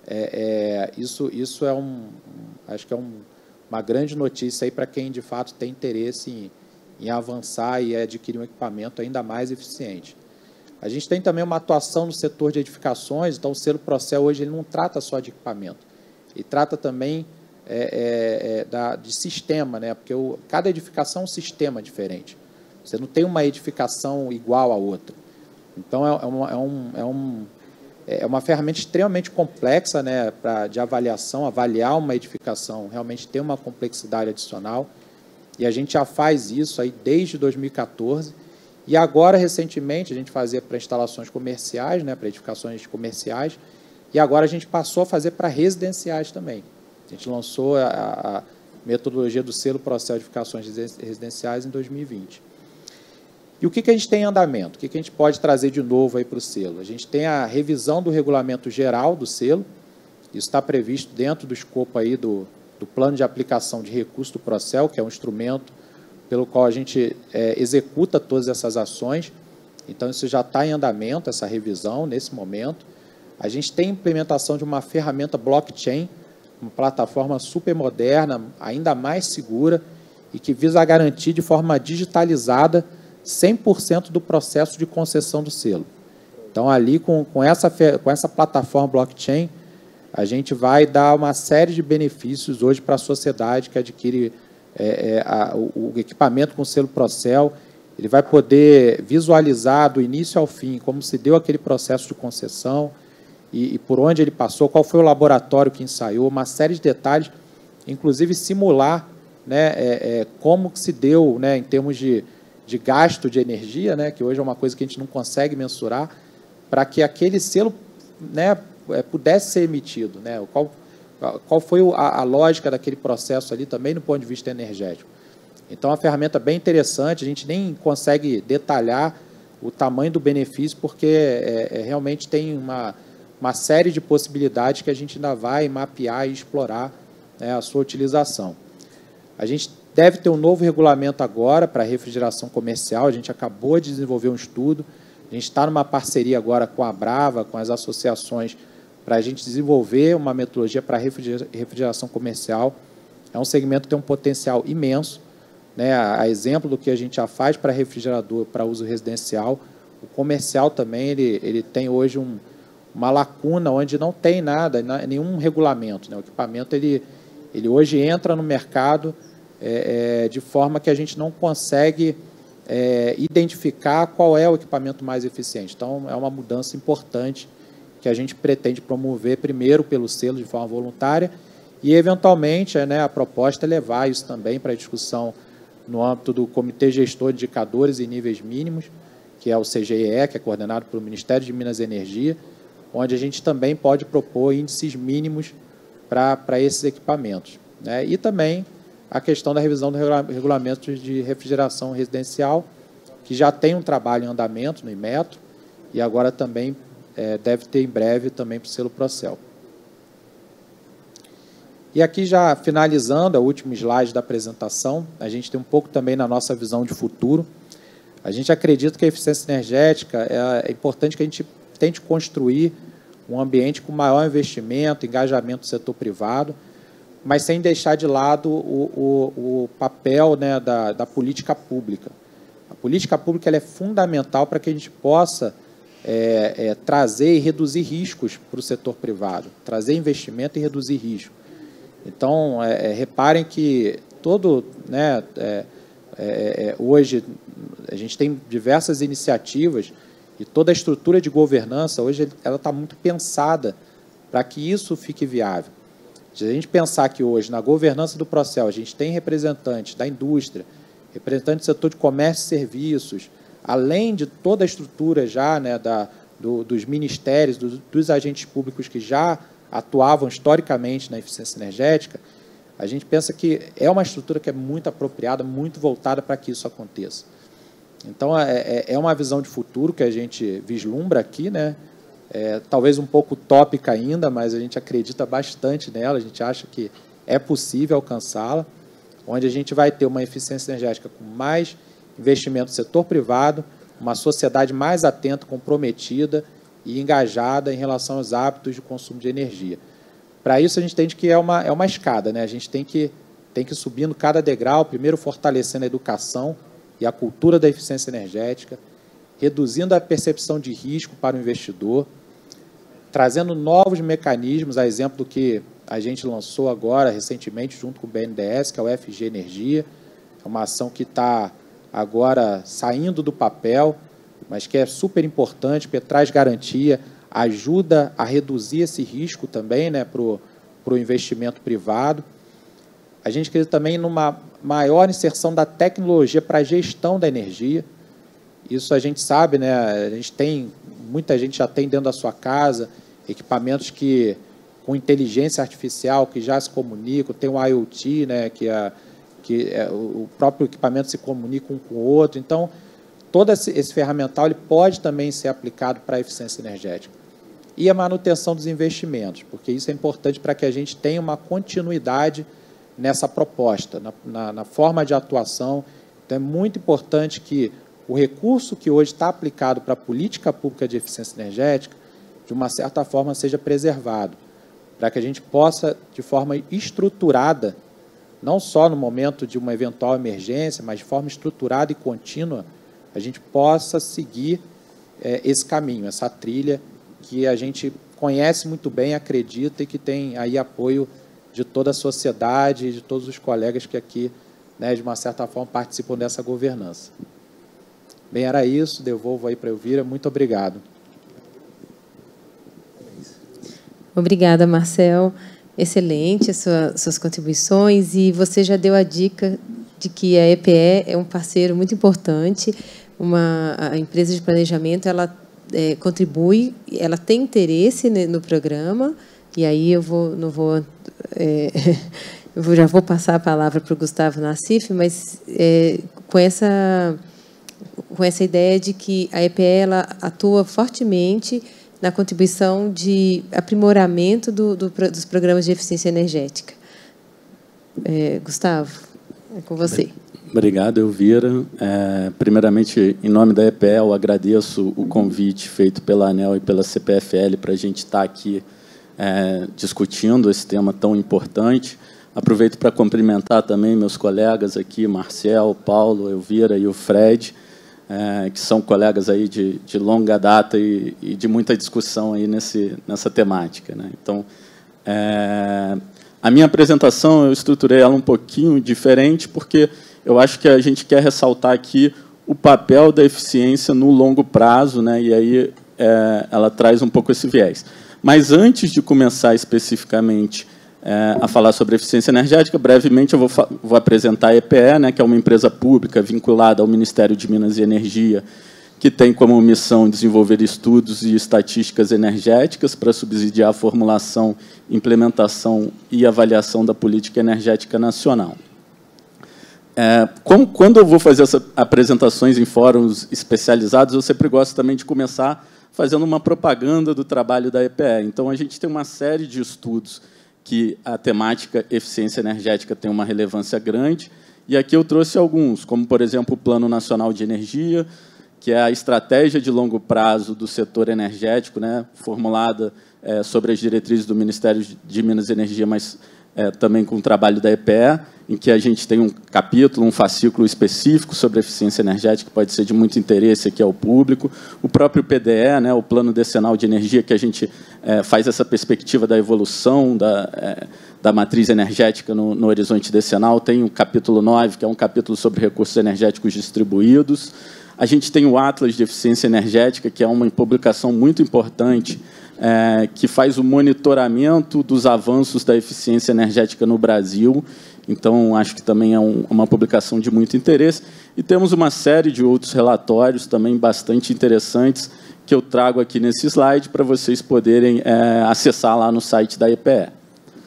é, é, isso, isso é um, acho que é um, uma grande notícia aí para quem, de fato, tem interesse em, em avançar e adquirir um equipamento ainda mais eficiente. A gente tem também uma atuação no setor de edificações, então o selo Procel hoje ele não trata só de equipamento, ele trata também é, é, é, da, de sistema, né? Porque o, cada edificação é um sistema diferente. Você não tem uma edificação igual a outra. Então, é, é, uma, é, um, é, um, é uma ferramenta extremamente complexa, né, pra, de avaliação. Avaliar uma edificação realmente tem uma complexidade adicional. E a gente já faz isso aí desde dois mil e quatorze. E agora, recentemente, a gente fazia para instalações comerciais, né, para edificações comerciais. E agora a gente passou a fazer para residenciais também. A gente lançou a, a metodologia do selo Procel Edificações Residenciais em dois mil e vinte. E o que, que a gente tem em andamento? O que, que a gente pode trazer de novo aí para o selo? A gente tem a revisão do regulamento geral do selo, isso está previsto dentro do escopo aí do, do plano de aplicação de recurso do Procel, que é um instrumento pelo qual a gente é, executa todas essas ações. Então, isso já está em andamento, essa revisão, nesse momento. A gente tem implementação de uma ferramenta blockchain, uma plataforma super moderna, ainda mais segura, e que visa garantir de forma digitalizada cem por cento do processo de concessão do selo. Então, ali, com, com, essa, com essa plataforma blockchain, a gente vai dar uma série de benefícios hoje para a sociedade que adquire é, é, a, o, o equipamento com selo Procel. Ele vai poder visualizar do início ao fim como se deu aquele processo de concessão e, e por onde ele passou, qual foi o laboratório que ensaiou, uma série de detalhes, inclusive simular, né, é, é, como que se deu, né, em termos de de gasto de energia, né, que hoje é uma coisa que a gente não consegue mensurar, para que aquele selo, né, pudesse ser emitido. Né, qual, qual foi a, a lógica daquele processo ali também no ponto de vista energético. Então, é uma ferramenta bem interessante, a gente nem consegue detalhar o tamanho do benefício, porque é, é, realmente tem uma, uma série de possibilidades que a gente ainda vai mapear e explorar, né, a sua utilização. A gente deve ter um novo regulamento agora para refrigeração comercial. A gente acabou de desenvolver um estudo. A gente está numa parceria agora com a Brava, com as associações, para a gente desenvolver uma metodologia para refrigeração comercial. É um segmento que tem um potencial imenso, né? A exemplo do que a gente já faz para refrigerador para uso residencial, o comercial também ele, ele tem hoje um, uma lacuna onde não tem nada, nenhum regulamento. Né? O equipamento ele, ele hoje entra no mercado É, é, de forma que a gente não consegue é, identificar qual é o equipamento mais eficiente. Então, é uma mudança importante que a gente pretende promover, primeiro pelo selo de forma voluntária e, eventualmente, é, né, a proposta é levar isso também para a discussão no âmbito do Comitê Gestor de Indicadores e Níveis Mínimos, que é o C G E E, que é coordenado pelo Ministério de Minas e Energia, onde a gente também pode propor índices mínimos para, para esses equipamentos. Né? E também a questão da revisão do regulamento de refrigeração residencial, que já tem um trabalho em andamento no Inmetro e agora também é, deve ter em breve também para o selo Procel. E aqui já finalizando, é o último slide da apresentação, a gente tem um pouco também na nossa visão de futuro. A gente acredita que a eficiência energética é, é importante que a gente tente construir um ambiente com maior investimento, engajamento do setor privado, mas sem deixar de lado o, o, o papel, né, da, da política pública. A política pública ela é fundamental para que a gente possa é, é, trazer e reduzir riscos para o setor privado, trazer investimento e reduzir risco. Então, é, é, reparem que todo, né, é, é, hoje a gente tem diversas iniciativas e toda a estrutura de governança hoje ela está muito pensada para que isso fique viável. Se a gente pensar que hoje na governança do Procel a gente tem representantes da indústria, representantes do setor de comércio e serviços, além de toda a estrutura já, né, da, do, dos ministérios, do, dos agentes públicos que já atuavam historicamente na eficiência energética, a gente pensa que é uma estrutura que é muito apropriada, muito voltada para que isso aconteça. Então, é, é uma visão de futuro que a gente vislumbra aqui, né? É, talvez um pouco utópica ainda, mas a gente acredita bastante nela, a gente acha que é possível alcançá-la, onde a gente vai ter uma eficiência energética com mais investimento do setor privado, uma sociedade mais atenta, comprometida e engajada em relação aos hábitos de consumo de energia. Para isso, a gente entende que é uma, é uma escada, né? A gente tem que, tem que ir subindo cada degrau, primeiro fortalecendo a educação e a cultura da eficiência energética, reduzindo a percepção de risco para o investidor, trazendo novos mecanismos, a exemplo do que a gente lançou agora, recentemente, junto com o B N D E S, que é o F G Energia, é uma ação que está agora saindo do papel, mas que é super importante, porque traz garantia, ajuda a reduzir esse risco também, né, para o investimento privado. A gente acredita também numa maior inserção da tecnologia para a gestão da energia. Isso a gente sabe, né, a gente tem, muita gente já tem dentro da sua casa equipamentos que, com inteligência artificial, que já se comunicam, tem o IoT, né, que, é, que é, o próprio equipamento se comunica um com o outro. Então, todo esse, esse ferramental ele pode também ser aplicado para a eficiência energética. E a manutenção dos investimentos, porque isso é importante para que a gente tenha uma continuidade nessa proposta, na, na, na forma de atuação. Então, é muito importante que o recurso que hoje está aplicado para a política pública de eficiência energética, de uma certa forma, seja preservado, para que a gente possa, de forma estruturada, não só no momento de uma eventual emergência, mas de forma estruturada e contínua, a gente possa seguir é, esse caminho, essa trilha que a gente conhece muito bem, acredita e que tem aí apoio de toda a sociedade e de todos os colegas que aqui, né, de uma certa forma, participam dessa governança. Bem, era isso. Devolvo aí para a Elvira. Muito obrigado. Obrigada, Marcel. Excelente as sua, suas contribuições. E você já deu a dica de que a E P E é um parceiro muito importante. Uma, a empresa de planejamento, ela é, contribui, ela tem interesse no programa. E aí eu vou, não vou, é, eu vou, já vou passar a palavra para o Gustavo Nassif, mas é, com essa com essa ideia de que a E P E ela atua fortemente na contribuição de aprimoramento do, do, dos programas de eficiência energética. É, Gustavo, é com você. Obrigado, Elvira. É, primeiramente, em nome da E P E, eu agradeço o convite feito pela ANEEL e pela C P F L para a gente estar aqui é, discutindo esse tema tão importante. Aproveito para cumprimentar também meus colegas aqui, Marcel, Paulo, Elvira e o Fred, É, que são colegas aí de, de longa data e, e de muita discussão aí nesse, nessa temática, né? Então, é, a minha apresentação eu estruturei ela um pouquinho diferente, porque eu acho que a gente quer ressaltar aqui o papel da eficiência no longo prazo, né? E aí é, ela traz um pouco esse viés. Mas antes de começar especificamente É, a falar sobre eficiência energética, brevemente eu vou, vou apresentar a E P E, né, que é uma empresa pública vinculada ao Ministério de Minas e Energia, que tem como missão desenvolver estudos e estatísticas energéticas para subsidiar a formulação, implementação e avaliação da política energética nacional. É, como, quando eu vou fazer essas apresentações em fóruns especializados, eu sempre gosto também de começar fazendo uma propaganda do trabalho da E P E. Então, a gente tem uma série de estudos que a temática eficiência energética tem uma relevância grande, E aqui eu trouxe alguns, como, por exemplo, o Plano Nacional de Energia, que é a estratégia de longo prazo do setor energético, né, formulada é, sobre as diretrizes do Ministério de Minas e Energia, mas é, também com o trabalho da E P E, em que a gente tem um capítulo, um fascículo específico sobre eficiência energética, que pode ser de muito interesse aqui ao público. O próprio P D E, né, o Plano Decenal de Energia, que a gente é, faz essa perspectiva da evolução da, é, da matriz energética no, no horizonte decenal. Tem o capítulo nove, que é um capítulo sobre recursos energéticos distribuídos. A gente tem o Atlas de Eficiência Energética, que é uma publicação muito importante, é, que faz o monitoramento dos avanços da eficiência energética no Brasil. Então, acho que também é um, uma publicação de muito interesse. E temos uma série de outros relatórios também bastante interessantes que eu trago aqui nesse slide para vocês poderem é, acessar lá no site da E P E.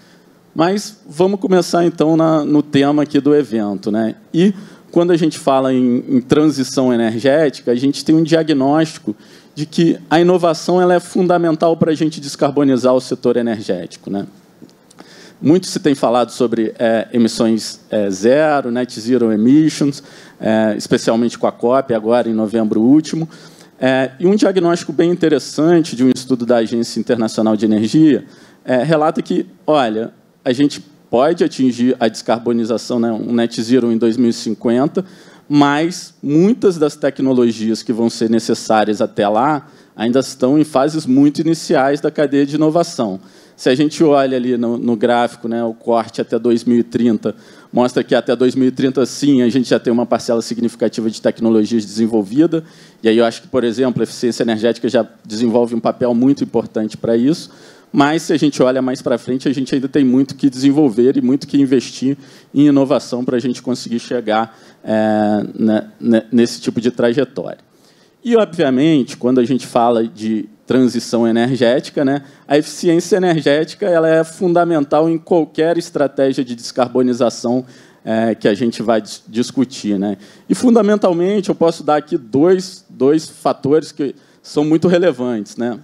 Mas vamos começar, então, na, no tema aqui do evento, né? E, quando a gente fala em, em transição energética, a gente tem um diagnóstico de que a inovação ela é fundamental para a gente descarbonizar o setor energético, né? Muito se tem falado sobre é, emissões é, zero, net zero emissions, é, especialmente com a COP, agora em novembro último. É, e um diagnóstico bem interessante de um estudo da Agência Internacional de Energia é, relata que, olha, a gente pode atingir a descarbonização, né, um net zero em dois mil e cinquenta, mas muitas das tecnologias que vão ser necessárias até lá ainda estão em fases muito iniciais da cadeia de inovação. Se a gente olha ali no, no gráfico, né, o corte até dois mil e trinta, mostra que até dois mil e trinta, sim, a gente já tem uma parcela significativa de tecnologias desenvolvida, e aí eu acho que, por exemplo, a eficiência energética já desenvolve um papel muito importante para isso, mas, se a gente olha mais para frente, a gente ainda tem muito que desenvolver e muito que investir em inovação para a gente conseguir chegar é, né, nesse tipo de trajetória. E, obviamente, quando a gente fala de transição energética, né, a eficiência energética ela é fundamental em qualquer estratégia de descarbonização é, que a gente vai dis discutir, né? E, fundamentalmente, eu posso dar aqui dois, dois fatores que são muito relevantes, né?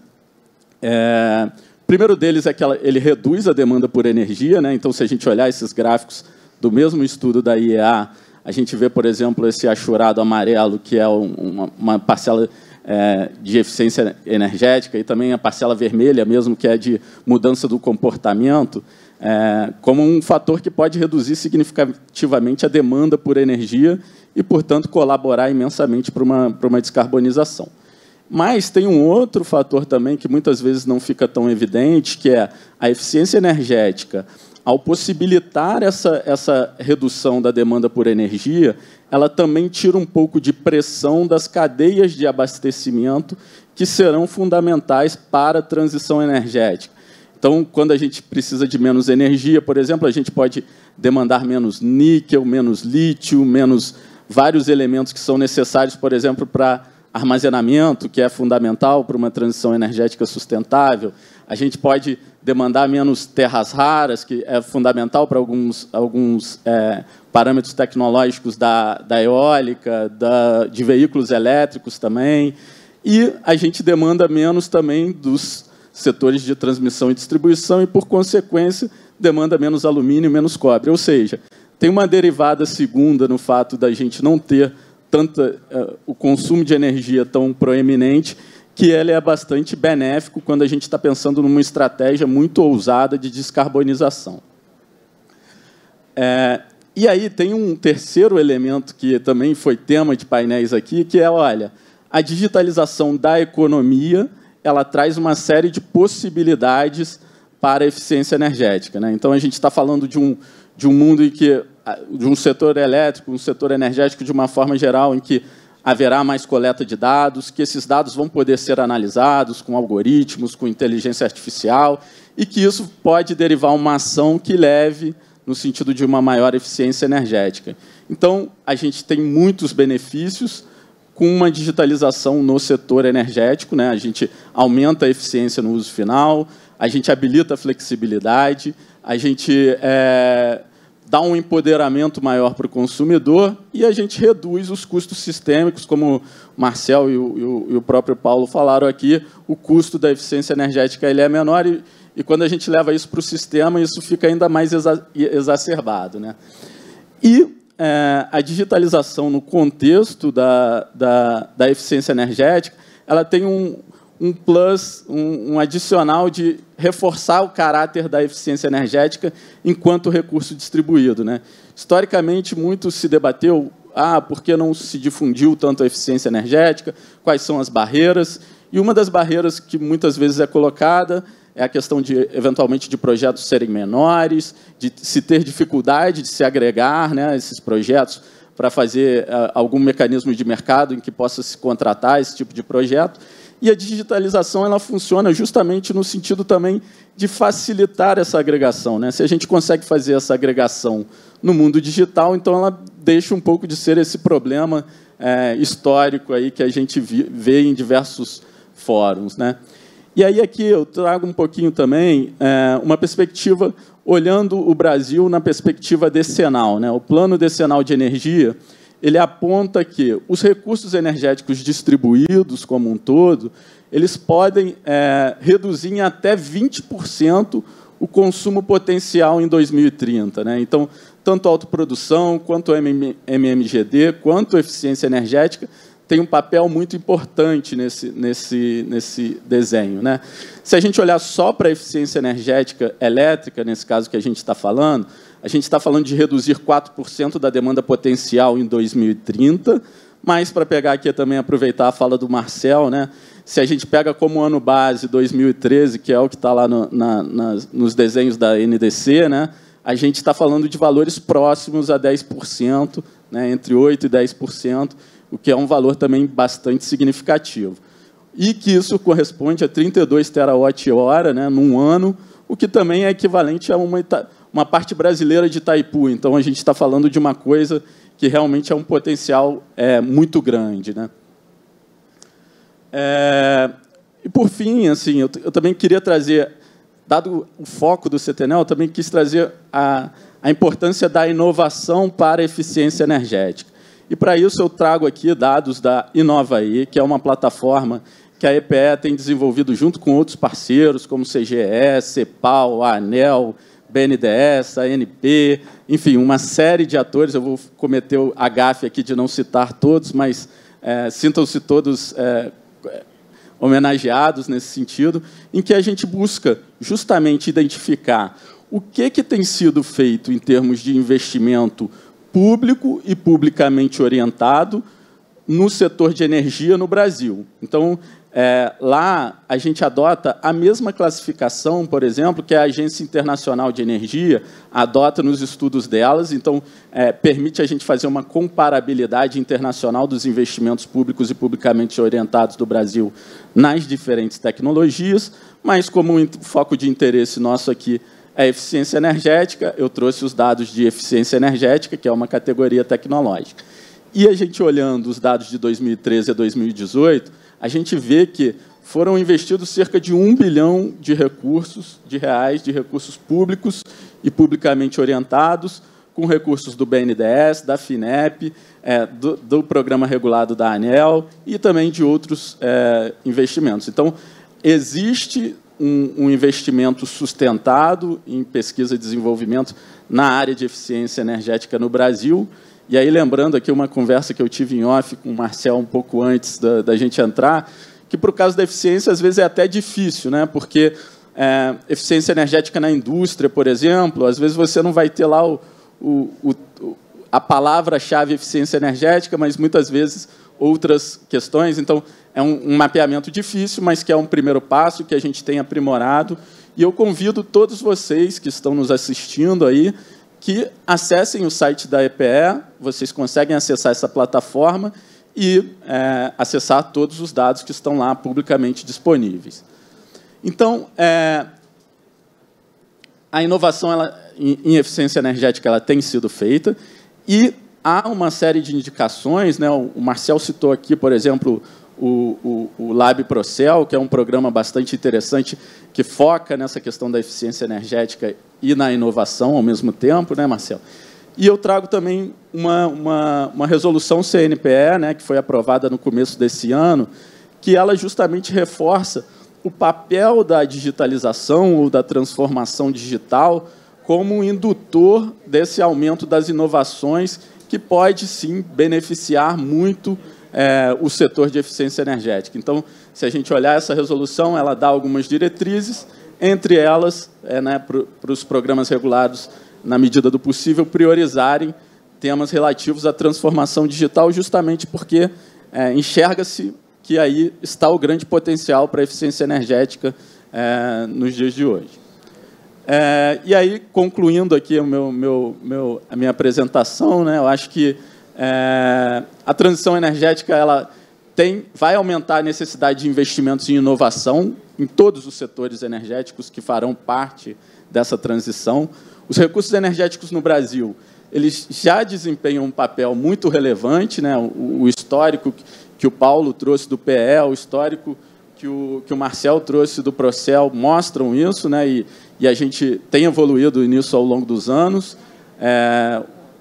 É, o primeiro deles é que ela, ele reduz a demanda por energia, né? Então, se a gente olhar esses gráficos do mesmo estudo da I E A, a gente vê, por exemplo, esse achurado amarelo, que é uma, uma parcela é, de eficiência energética, e também a parcela vermelha mesmo, que é de mudança do comportamento, é, como um fator que pode reduzir significativamente a demanda por energia e, portanto, colaborar imensamente para uma, para uma descarbonização. Mas tem um outro fator também que muitas vezes não fica tão evidente, que é a eficiência energética. Ao possibilitar essa, essa redução da demanda por energia, ela também tira um pouco de pressão das cadeias de abastecimento que serão fundamentais para a transição energética. Então, quando a gente precisa de menos energia, por exemplo, a gente pode demandar menos níquel, menos lítio, menos vários elementos que são necessários, por exemplo, para armazenamento, que é fundamental para uma transição energética sustentável. A gente pode demandar menos terras raras, que é fundamental para alguns, alguns é, parâmetros tecnológicos da, da eólica, da, de veículos elétricos também. E a gente demanda menos também dos setores de transmissão e distribuição e, por consequência, demanda menos alumínio e menos cobre. Ou seja, tem uma derivada segunda no fato da gente não ter Tanta, uh, o consumo de energia tão proeminente, que ele é bastante benéfico quando a gente está pensando numa estratégia muito ousada de descarbonização. É, e aí tem um terceiro elemento que também foi tema de painéis aqui, que é, olha, a digitalização da economia ela traz uma série de possibilidades para a eficiência energética, né? Então, a gente está falando de um, de um mundo em que de um setor elétrico, um setor energético de uma forma geral, em que haverá mais coleta de dados, que esses dados vão poder ser analisados com algoritmos, com inteligência artificial, e que isso pode derivar uma ação que leve no sentido de uma maior eficiência energética. Então, a gente tem muitos benefícios com uma digitalização no setor energético, né? A gente aumenta a eficiência no uso final, a gente habilita a flexibilidade, a gente é, dá um empoderamento maior para o consumidor e a gente reduz os custos sistêmicos, como o Marcel e o, e o, e o próprio Paulo falaram aqui, o custo da eficiência energética ele é menor e, e quando a gente leva isso para o sistema, isso fica ainda mais exa exacerbado, né? E é, a digitalização no contexto da, da, da eficiência energética, ela tem um, um plus, um, um adicional de reforçar o caráter da eficiência energética enquanto recurso distribuído, né? Historicamente, muito se debateu, ah, por que não se difundiu tanto a eficiência energética, quais são as barreiras, e uma das barreiras que muitas vezes é colocada é a questão, de, eventualmente, de projetos serem menores, de se ter dificuldade de se agregar, né, esses projetos para fazer uh, algum mecanismo de mercado em que possa se contratar esse tipo de projeto. E a digitalização ela funciona justamente no sentido também de facilitar essa agregação, né? Se a gente consegue fazer essa agregação no mundo digital, então ela deixa um pouco de ser esse problema é, histórico aí que a gente vê em diversos fóruns, né? E aí aqui eu trago um pouquinho também é, uma perspectiva olhando o Brasil na perspectiva decenal, né? O plano decenal de energia ele aponta que os recursos energéticos distribuídos como um todo eles podem é, reduzir em até vinte por cento o consumo potencial em dois mil e trinta, né? Então, tanto a autoprodução, quanto o M M G D, quanto a eficiência energética tem um papel muito importante nesse, nesse, nesse desenho, né? Se a gente olhar só para a eficiência energética elétrica, nesse caso que a gente está falando, a gente está falando de reduzir quatro por cento da demanda potencial em dois mil e trinta, mas, para pegar aqui também, aproveitar a fala do Marcel, né? Se a gente pega como ano base dois mil e treze, que é o que está lá no, na, nas, nos desenhos da N D C, né? A gente está falando de valores próximos a dez por cento, né? Entre oito por cento e dez por cento, o que é um valor também bastante significativo. E que isso corresponde a trinta e dois terawatt-hora, né, num ano, o que também é equivalente a uma, uma parte brasileira de Itaipu. Então, a gente está falando de uma coisa que realmente é um potencial é, muito grande, né? É, e, por fim, assim, eu, eu também queria trazer, dado o foco do C T N E L, eu também quis trazer a, a importância da inovação para a eficiência energética. E, para isso, eu trago aqui dados da Inovaí, que é uma plataforma que a E P E tem desenvolvido junto com outros parceiros, como C G E, CEPAL, a ANEEL, B N D E S, a A N P, enfim, uma série de atores. Eu vou cometer a gafe aqui de não citar todos, mas é, sintam-se todos é, homenageados nesse sentido, em que a gente busca justamente identificar o que, que tem sido feito em termos de investimento público e publicamente orientado no setor de energia no Brasil. Então, é, lá a gente adota a mesma classificação, por exemplo, que a Agência Internacional de Energia adota nos estudos delas. Então, é, permite a gente fazer uma comparabilidade internacional dos investimentos públicos e publicamente orientados do Brasil nas diferentes tecnologias, mas como um foco de interesse nosso aqui é eficiência energética, eu trouxe os dados de eficiência energética, que é uma categoria tecnológica. E a gente olhando os dados de dois mil e treze a dois mil e dezoito, a gente vê que foram investidos cerca de um bilhão de recursos, de reais, de recursos públicos e publicamente orientados, com recursos do B N D E S, da FINEP, é, do, do Programa Regulado da ANEEL e também de outros é, investimentos. Então, existe um, um investimento sustentado em pesquisa e desenvolvimento na área de eficiência energética no Brasil. E aí, lembrando aqui uma conversa que eu tive em off com o Marcel um pouco antes da, da gente entrar, que, para o caso da eficiência, às vezes é até difícil, né? Porque é, eficiência energética na indústria, por exemplo, às vezes você não vai ter lá o, o, o, a palavra-chave eficiência energética, mas, muitas vezes, outras questões. Então, é um, um mapeamento difícil, mas que é um primeiro passo que a gente tem aprimorado. E eu convido todos vocês que estão nos assistindo aí que acessem o site da E P E, vocês conseguem acessar essa plataforma e é, acessar todos os dados que estão lá publicamente disponíveis. Então, é, a inovação ela, em, em eficiência energética ela tem sido feita e há uma série de indicações, né? O Marcel citou aqui, por exemplo, o, o, o Lab Procel, que é um programa bastante interessante que foca nessa questão da eficiência energética e na inovação ao mesmo tempo, né, Marcel? E eu trago também uma, uma, uma resolução C N P E, né, que foi aprovada no começo desse ano, que ela justamente reforça o papel da digitalização ou da transformação digital como um indutor desse aumento das inovações que pode, sim, beneficiar muito é, o setor de eficiência energética. Então, se a gente olhar essa resolução, ela dá algumas diretrizes, entre elas, é, né, para os programas regulados, na medida do possível, priorizarem temas relativos à transformação digital, justamente porque é, enxerga-se que aí está o grande potencial para a eficiência energética é, nos dias de hoje. É, e aí, concluindo aqui o meu, meu, meu, a minha apresentação, né, eu acho que é, a transição energética ela tem, vai aumentar a necessidade de investimentos em inovação em todos os setores energéticos que farão parte dessa transição. Os recursos energéticos no Brasil eles já desempenham um papel muito relevante, né? o, o histórico que o Paulo trouxe do P E, o histórico que o, que o Marcel trouxe do Procel mostram isso, né? e, e a gente tem evoluído nisso ao longo dos anos. É,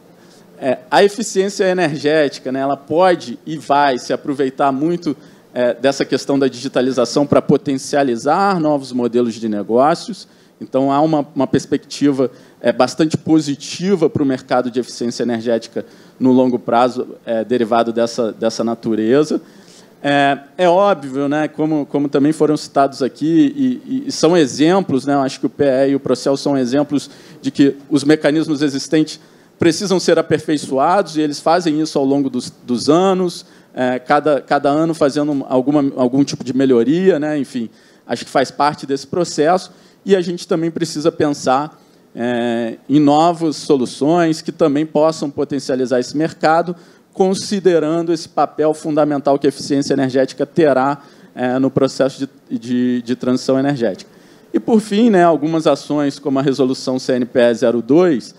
é, a eficiência energética, né? ela pode e vai se aproveitar muito é, dessa questão da digitalização para potencializar novos modelos de negócios. Então, há uma, uma perspectiva é, bastante positiva para o mercado de eficiência energética no longo prazo, é, derivado dessa, dessa natureza. É, é óbvio, né, como, como também foram citados aqui, e, e são exemplos, né, eu acho que o P E e o Procel são exemplos de que os mecanismos existentes precisam ser aperfeiçoados, e eles fazem isso ao longo dos, dos anos, é, cada, cada ano fazendo alguma, algum tipo de melhoria, né, enfim, acho que faz parte desse processo. E a gente também precisa pensar é, em novas soluções que também possam potencializar esse mercado, considerando esse papel fundamental que a eficiência energética terá é, no processo de, de, de transição energética. E, por fim, né, algumas ações, como a Resolução C N P E zero dois,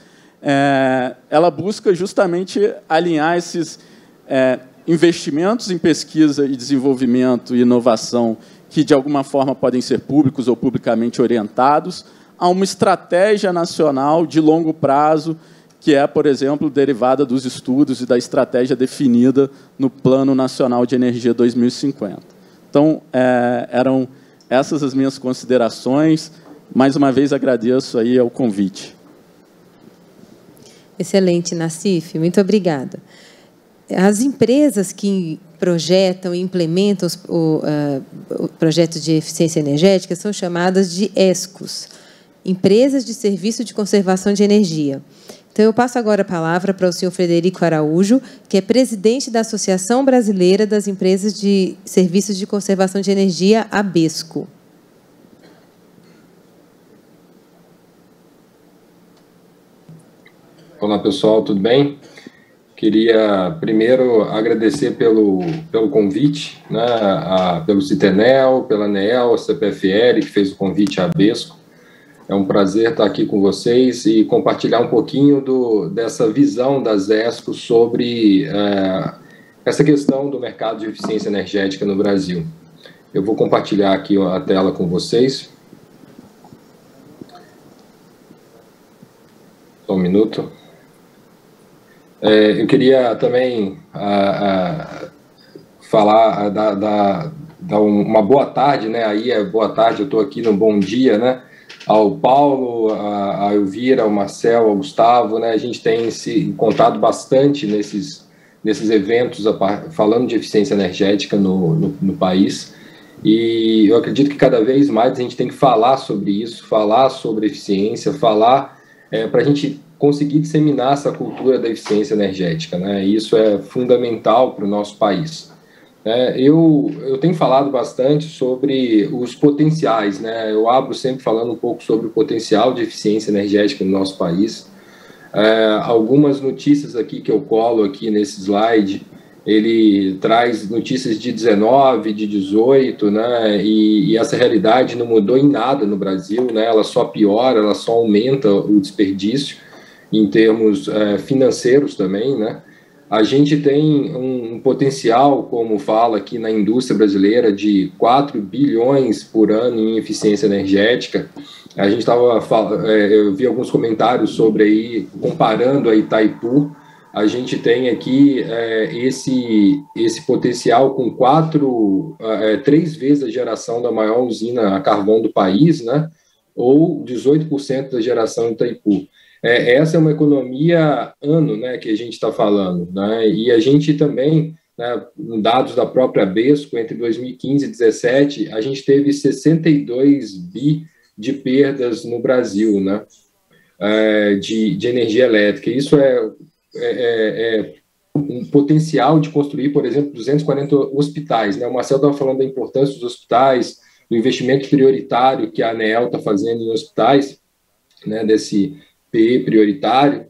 é, ela busca justamente alinhar esses é, investimentos em pesquisa e desenvolvimento e inovação que, de alguma forma, podem ser públicos ou publicamente orientados, a uma estratégia nacional de longo prazo, que é, por exemplo, derivada dos estudos e da estratégia definida no Plano Nacional de Energia dois mil e cinquenta. Então, é, eram essas as minhas considerações. Mais uma vez, agradeço aí ao convite. Excelente, Nassif. Muito obrigada. As empresas que projetam e implementam os o, uh, projetos de eficiência energética são chamadas de ESCOs, Empresas de Serviço de Conservação de Energia. Então, eu passo agora a palavra para o senhor Frederico Araújo, que é presidente da Associação Brasileira das Empresas de Serviços de Conservação de Energia, ABESCO. Olá, pessoal, tudo bem? Queria, primeiro, agradecer pelo, pelo convite, né, a, pelo Citenel, pela ANEEL, a C P F L, que fez o convite à ABESCO. É um prazer estar aqui com vocês e compartilhar um pouquinho do, dessa visão das ESCOs sobre é, essa questão do mercado de eficiência energética no Brasil. Eu vou compartilhar aqui a tela com vocês. Só um minuto. É, eu queria também a, a, falar, dar, dar, dar uma boa tarde, né? Aí é boa tarde, eu estou aqui no bom dia, né? Ao Paulo, a, a Elvira, ao Marcel, ao Gustavo, né? A gente tem se encontrado bastante nesses, nesses eventos a, falando de eficiência energética no, no, no país. E eu acredito que cada vez mais a gente tem que falar sobre isso, falar sobre eficiência, falar é, para a gente conseguir disseminar essa cultura da eficiência energética, né? Isso é fundamental para o nosso país. É, eu, eu tenho falado bastante sobre os potenciais, né? Eu abro sempre falando um pouco sobre o potencial de eficiência energética no nosso país. É, algumas notícias aqui que eu colo aqui nesse slide, ele traz notícias de dezenove, de dezoito, né? E, e essa realidade não mudou em nada no Brasil, né? Ela só piora, ela só aumenta o desperdício em termos é, financeiros também, né? A gente tem um, um potencial, como fala aqui na indústria brasileira, de quatro bilhões por ano em eficiência energética. A gente estava, é, eu vi alguns comentários sobre aí, comparando a Itaipu. A gente tem aqui é, esse, esse potencial com quatro, é, três vezes a geração da maior usina a carvão do país, né? Ou dezoito por cento da geração de Itaipu. é, essa é uma economia ano, né, que a gente está falando, né, e a gente também, né, dados da própria Besco, entre dois mil e quinze e dois mil e dezessete, a gente teve sessenta e dois bi de perdas no Brasil, né, é, de, de energia elétrica. Isso é, é, é um potencial de construir, por exemplo, duzentos e quarenta hospitais, né? O Marcelo estava falando da importância dos hospitais, do investimento prioritário que a ANEEL está fazendo em hospitais, né, desse P E prioritário.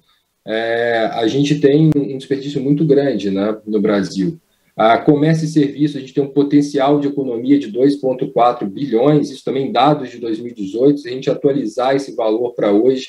É, a gente tem um desperdício muito grande, né, no Brasil. A comércio e serviço, a gente tem um potencial de economia de dois vírgula quatro bilhões, isso também dados de dois mil e dezoito, se a gente atualizar esse valor para hoje,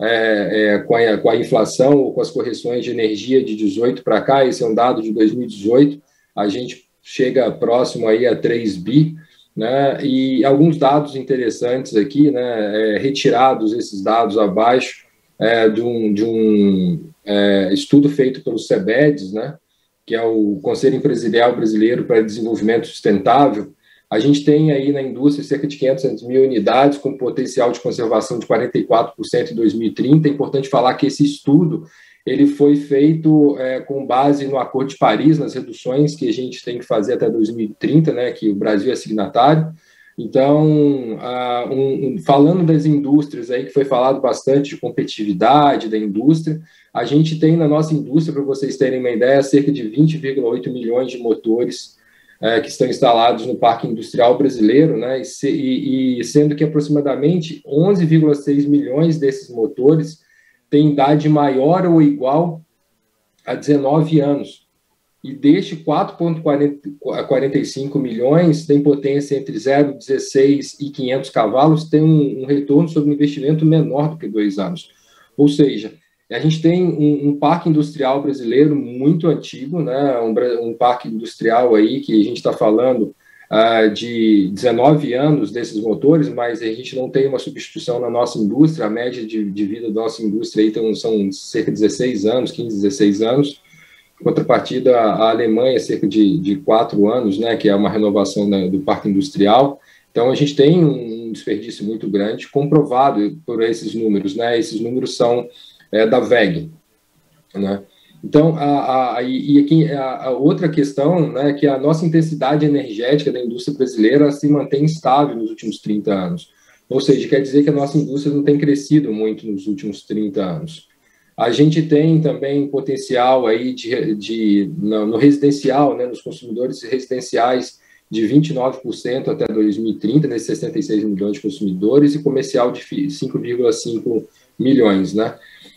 é, é, com, a, com a inflação ou com as correções de energia de dezoito para cá, esse é um dado de dois mil e dezoito, a gente chega próximo aí a três bi, né, e alguns dados interessantes aqui, né, é, retirados esses dados abaixo, é, de um, de um é, estudo feito pelo CEBEDES, né, que é o Conselho Empresarial Brasileiro para Desenvolvimento Sustentável. A gente tem aí na indústria cerca de quinhentas mil unidades com potencial de conservação de quarenta e quatro por cento em dois mil e trinta. É importante falar que esse estudo ele foi feito é, com base no Acordo de Paris, nas reduções que a gente tem que fazer até dois mil e trinta, né, que o Brasil é signatário. Então, uh, um, um, falando das indústrias, aí que foi falado bastante de competitividade da indústria, a gente tem na nossa indústria, para vocês terem uma ideia, cerca de vinte vírgula oito milhões de motores uh, que estão instalados no parque industrial brasileiro, né, e, se, e, e sendo que aproximadamente onze vírgula seis milhões desses motores têm idade maior ou igual a dezenove anos. E deste quatro vírgula quarenta e cinco milhões tem potência entre zero vírgula dezesseis e quinhentos cavalos, tem um, um retorno sobre um investimento menor do que dois anos. Ou seja, a gente tem um, um parque industrial brasileiro muito antigo, né, um, um parque industrial aí que a gente está falando uh, de dezenove anos desses motores, mas a gente não tem uma substituição na nossa indústria, a média de, de vida da nossa indústria aí então, são cerca de dezesseis anos, quinze, dezesseis anos. Em contrapartida, a Alemanha, cerca de, de quatro anos, né, que é uma renovação da, do parque industrial. Então, a gente tem um desperdício muito grande, comprovado por esses números, né? Esses números são é, da W E G. Né? Então, a, a, e aqui a, a outra questão, né, que a nossa intensidade energética da indústria brasileira se mantém estável nos últimos trinta anos. Ou seja, quer dizer que a nossa indústria não tem crescido muito nos últimos trinta anos. A gente tem também potencial aí de, de, no, no residencial, né, nos consumidores residenciais, de vinte e nove por cento até dois mil e trinta, nesses sessenta e seis milhões de consumidores, e comercial de cinco vírgula cinco milhões. Né?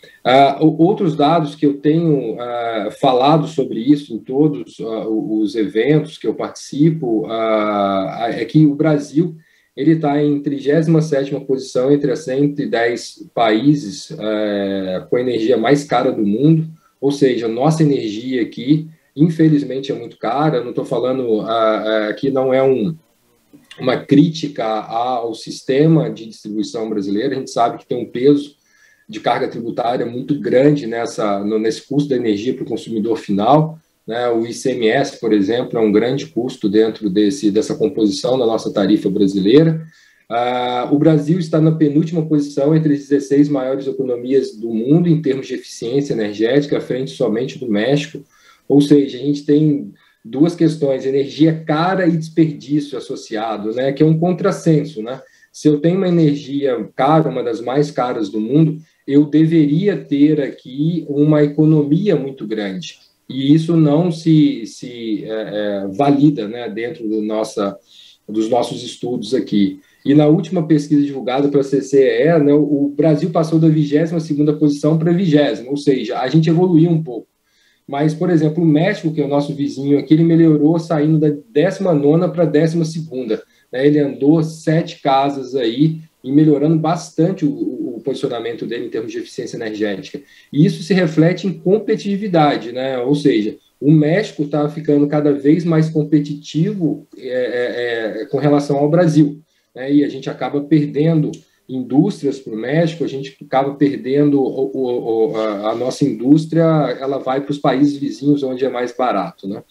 Uh, outros dados que eu tenho uh, falado sobre isso em todos uh, os eventos que eu participo, uh, é que o Brasil ele está em trigésima sétima posição entre as cento e dez países é, com a energia mais cara do mundo, ou seja, nossa energia aqui, infelizmente, é muito cara. Não estou falando aqui, não é um, uma crítica ao sistema de distribuição brasileiro, a gente sabe que tem um peso de carga tributária muito grande nessa, nesse custo da energia para o consumidor final. Né, o I C M S, por exemplo, é um grande custo dentro desse, dessa composição da nossa tarifa brasileira. Uh, o Brasil está na penúltima posição entre as dezesseis maiores economias do mundo em termos de eficiência energética, à frente somente do México. Ou seja, a gente tem duas questões, energia cara e desperdício associado, né, que é um contrassenso. Né? Se eu tenho uma energia cara, uma das mais caras do mundo, eu deveria ter aqui uma economia muito grande. E isso não se, se é, é, valida, né, dentro do nossa, dos nossos estudos aqui. E na última pesquisa divulgada pela C C E E, né, o Brasil passou da vigésima segunda posição para a vigésima, ou seja, a gente evoluiu um pouco. Mas, por exemplo, o México, que é o nosso vizinho aqui, ele melhorou saindo da décima nona para a décima segunda. Né, ele andou sete casas aí e melhorando bastante o, o posicionamento dele em termos de eficiência energética. E isso se reflete em competitividade, né? Ou seja, o México está ficando cada vez mais competitivo é, é, com relação ao Brasil. Né? E a gente acaba perdendo indústrias para o México, a gente acaba perdendo o, o, a, a nossa indústria, ela vai para os países vizinhos onde é mais barato. Né?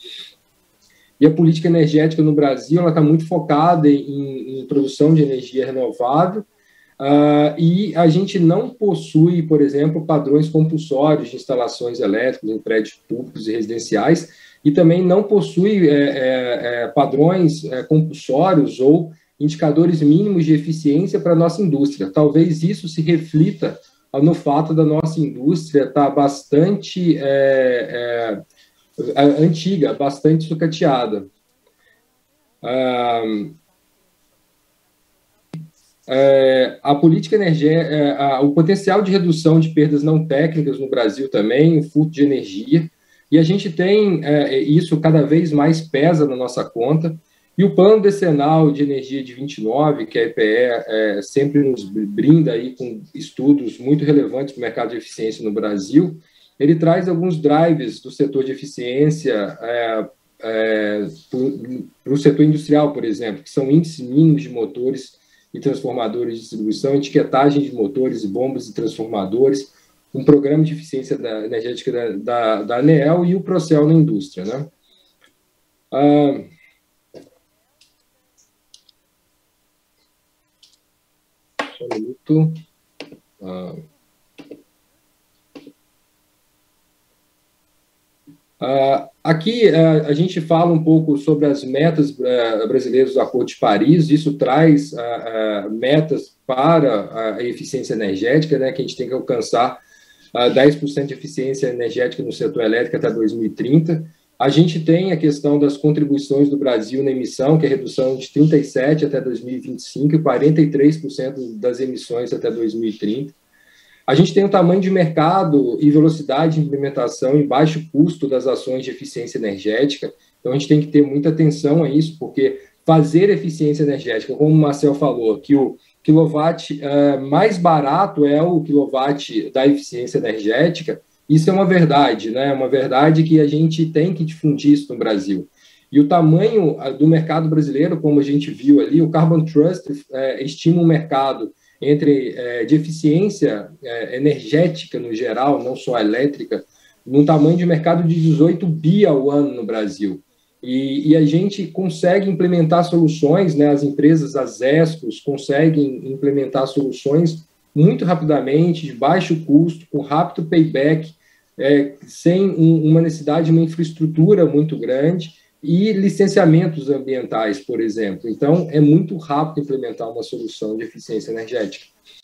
E a política energética no Brasil está muito focada em, em produção de energia renovável, Uh, e a gente não possui, por exemplo, padrões compulsórios de instalações elétricas em prédios públicos e residenciais, e também não possui é, é, é, padrões é, compulsórios ou indicadores mínimos de eficiência para a nossa indústria. Talvez isso se reflita no fato da nossa indústria estar bastante é, é, antiga, bastante sucateada. Uh, É, a política energética, é, o potencial de redução de perdas não técnicas no Brasil também, o furto de energia, e a gente tem é, isso cada vez mais pesa na nossa conta, e o Plano Decenal de Energia de vinte e nove, que a E P E é, sempre nos brinda aí com estudos muito relevantes para o mercado de eficiência no Brasil, ele traz alguns drivers do setor de eficiência é, é, para o setor industrial, por exemplo, que são índices mínimos de motores e transformadores de distribuição, etiquetagem de motores e bombas e transformadores, um programa de eficiência da, energética da, da, da ANEEL e o Procel na indústria. Né? Ah, só um minuto. Ah, Uh, aqui uh, a gente fala um pouco sobre as metas uh, brasileiras do Acordo de Paris. Isso traz uh, uh, metas para a eficiência energética, né, que a gente tem que alcançar uh, dez por cento de eficiência energética no setor elétrico até dois mil e trinta. A gente tem a questão das contribuições do Brasil na emissão, que é a redução de trinta e sete por cento até dois mil e vinte e cinco e quarenta e três por cento das emissões até dois mil e trinta. A gente tem o tamanho de mercado e velocidade de implementação e baixo custo das ações de eficiência energética. Então, a gente tem que ter muita atenção a isso, porque fazer eficiência energética, como o Marcel falou, que o quilowatt uh, mais barato é o quilowatt da eficiência energética, isso é uma verdade, né? É uma verdade que a gente tem que difundir isso no Brasil. E o tamanho uh, do mercado brasileiro, como a gente viu ali, o Carbon Trust uh, estima um mercado entre é, de eficiência é, energética no geral, não só elétrica, num tamanho de mercado de dezoito bi ao ano no Brasil. E, e a gente consegue implementar soluções, né, as empresas, as ESCOs, conseguem implementar soluções muito rapidamente, de baixo custo, com rápido payback, é, sem um, uma necessidade de uma infraestrutura muito grande, e licenciamentos ambientais, por exemplo. Então, é muito rápido implementar uma solução de eficiência energética.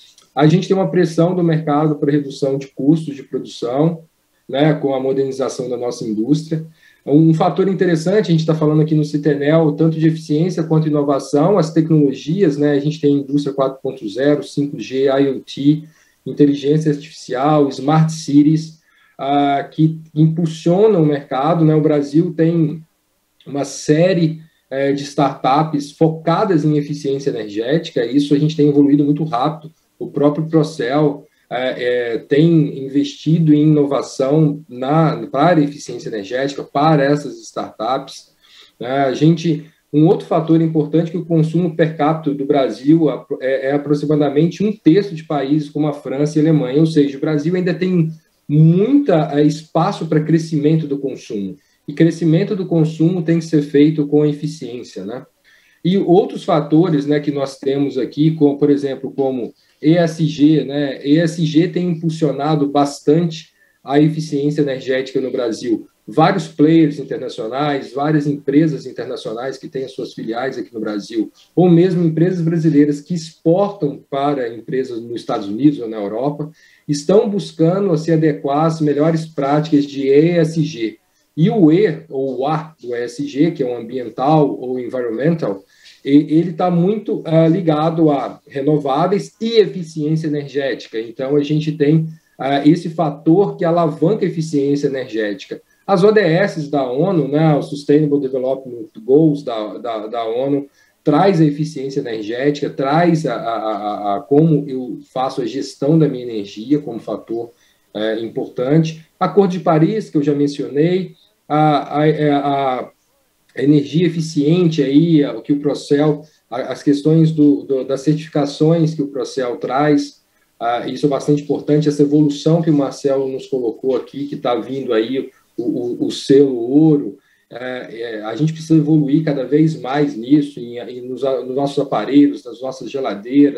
A gente tem uma pressão do mercado para redução de custos de produção, né, com a modernização da nossa indústria. Um fator interessante, a gente está falando aqui no Citenel, tanto de eficiência quanto inovação, as tecnologias, né, a gente tem indústria quatro ponto zero, cinco G, IoT, inteligência artificial, smart cities, uh, que impulsionam o mercado, né. O Brasil tem uma série é, de startups focadas em eficiência energética, isso a gente tem evoluído muito rápido. O próprio Procel é, é, tem investido em inovação na, para a eficiência energética, para essas startups. É, a gente, um outro fator importante é que o consumo per capita do Brasil é, é aproximadamente um terço de países como a França e a Alemanha, ou seja, o Brasil ainda tem muito espaço para crescimento do consumo. E crescimento do consumo tem que ser feito com eficiência, né? E outros fatores, né, que nós temos aqui, como, por exemplo, como E S G, né? E S G tem impulsionado bastante a eficiência energética no Brasil. Vários players internacionais, várias empresas internacionais que têm as suas filiais aqui no Brasil, ou mesmo empresas brasileiras que exportam para empresas nos Estados Unidos ou na Europa, estão buscando se adequar às melhores práticas de E S G. E o E, ou o A do E S G, que é o ambiental ou environmental, ele está muito uh, ligado a renováveis e eficiência energética. Então, a gente tem uh, esse fator que alavanca a eficiência energética. As O D S da ONU, né, o Sustainable Development Goals da, da, da ONU, traz a eficiência energética, traz a, a, a, a como eu faço a gestão da minha energia como fator uh, importante. Acordo de Paris, que eu já mencionei, A, a, a energia eficiente, aí, o que o Procel, as questões do, do, das certificações que o Procel traz, uh, isso é bastante importante, essa evolução que o Marcelo nos colocou aqui, que está vindo aí, o, o, o selo ouro, uh, é, a gente precisa evoluir cada vez mais nisso, em, em, nos, nos nossos aparelhos, nas nossas geladeiras,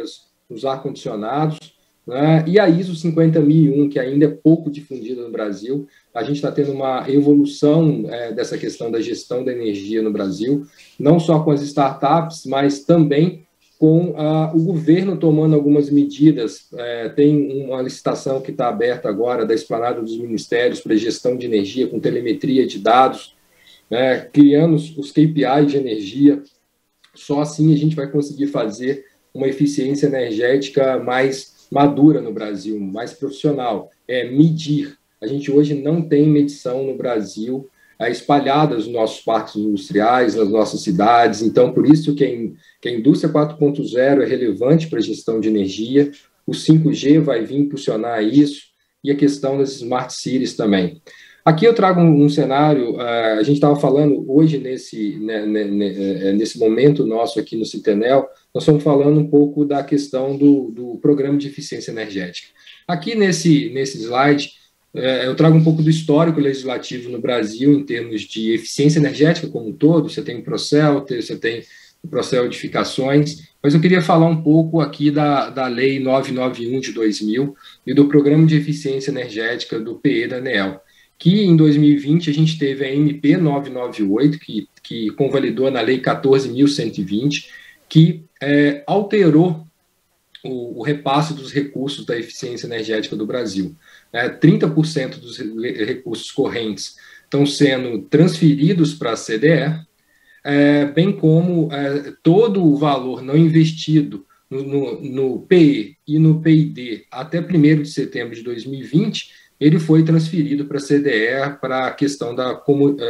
nos ar-condicionados, né? E a ISO cinquenta mil e um, que ainda é pouco difundida no Brasil. A gente está tendo uma evolução é, dessa questão da gestão da energia no Brasil, não só com as startups, mas também com ah, o governo tomando algumas medidas. É, tem uma licitação que está aberta agora da Esplanada dos Ministérios para gestão de energia com telemetria de dados, né, criando os, os K P Is de energia. Só assim a gente vai conseguir fazer uma eficiência energética mais madura no Brasil, mais profissional. É medir. A gente hoje não tem medição no Brasil é, espalhadas nos nossos parques industriais, nas nossas cidades. Então, por isso que a, que a indústria quatro ponto zero é relevante para a gestão de energia. O cinco G vai vir impulsionar isso e a questão das smart cities também. Aqui eu trago um, um cenário, uh, a gente estava falando hoje, nesse, né, né, nesse momento nosso aqui no Citenel, nós estamos falando um pouco da questão do, do programa de eficiência energética. Aqui nesse, nesse slide, uh, eu trago um pouco do histórico legislativo no Brasil em termos de eficiência energética como um todo. Você tem o Procel, você tem o Procel Edificações, mas eu queria falar um pouco aqui da, da Lei novecentos e noventa e um de dois mil e do Programa de Eficiência Energética do P E da ANEEL, que em dois mil e vinte a gente teve a M P novecentos e noventa e oito, que, que convalidou na Lei quatorze mil cento e vinte, que é, alterou o, o repasse dos recursos da eficiência energética do Brasil. É, trinta por cento dos recursos correntes estão sendo transferidos para a C D E, é, bem como é, todo o valor não investido no, no, no P E e no P I D até primeiro de setembro de dois mil e vinte, ele foi transferido para a C D E para a questão da,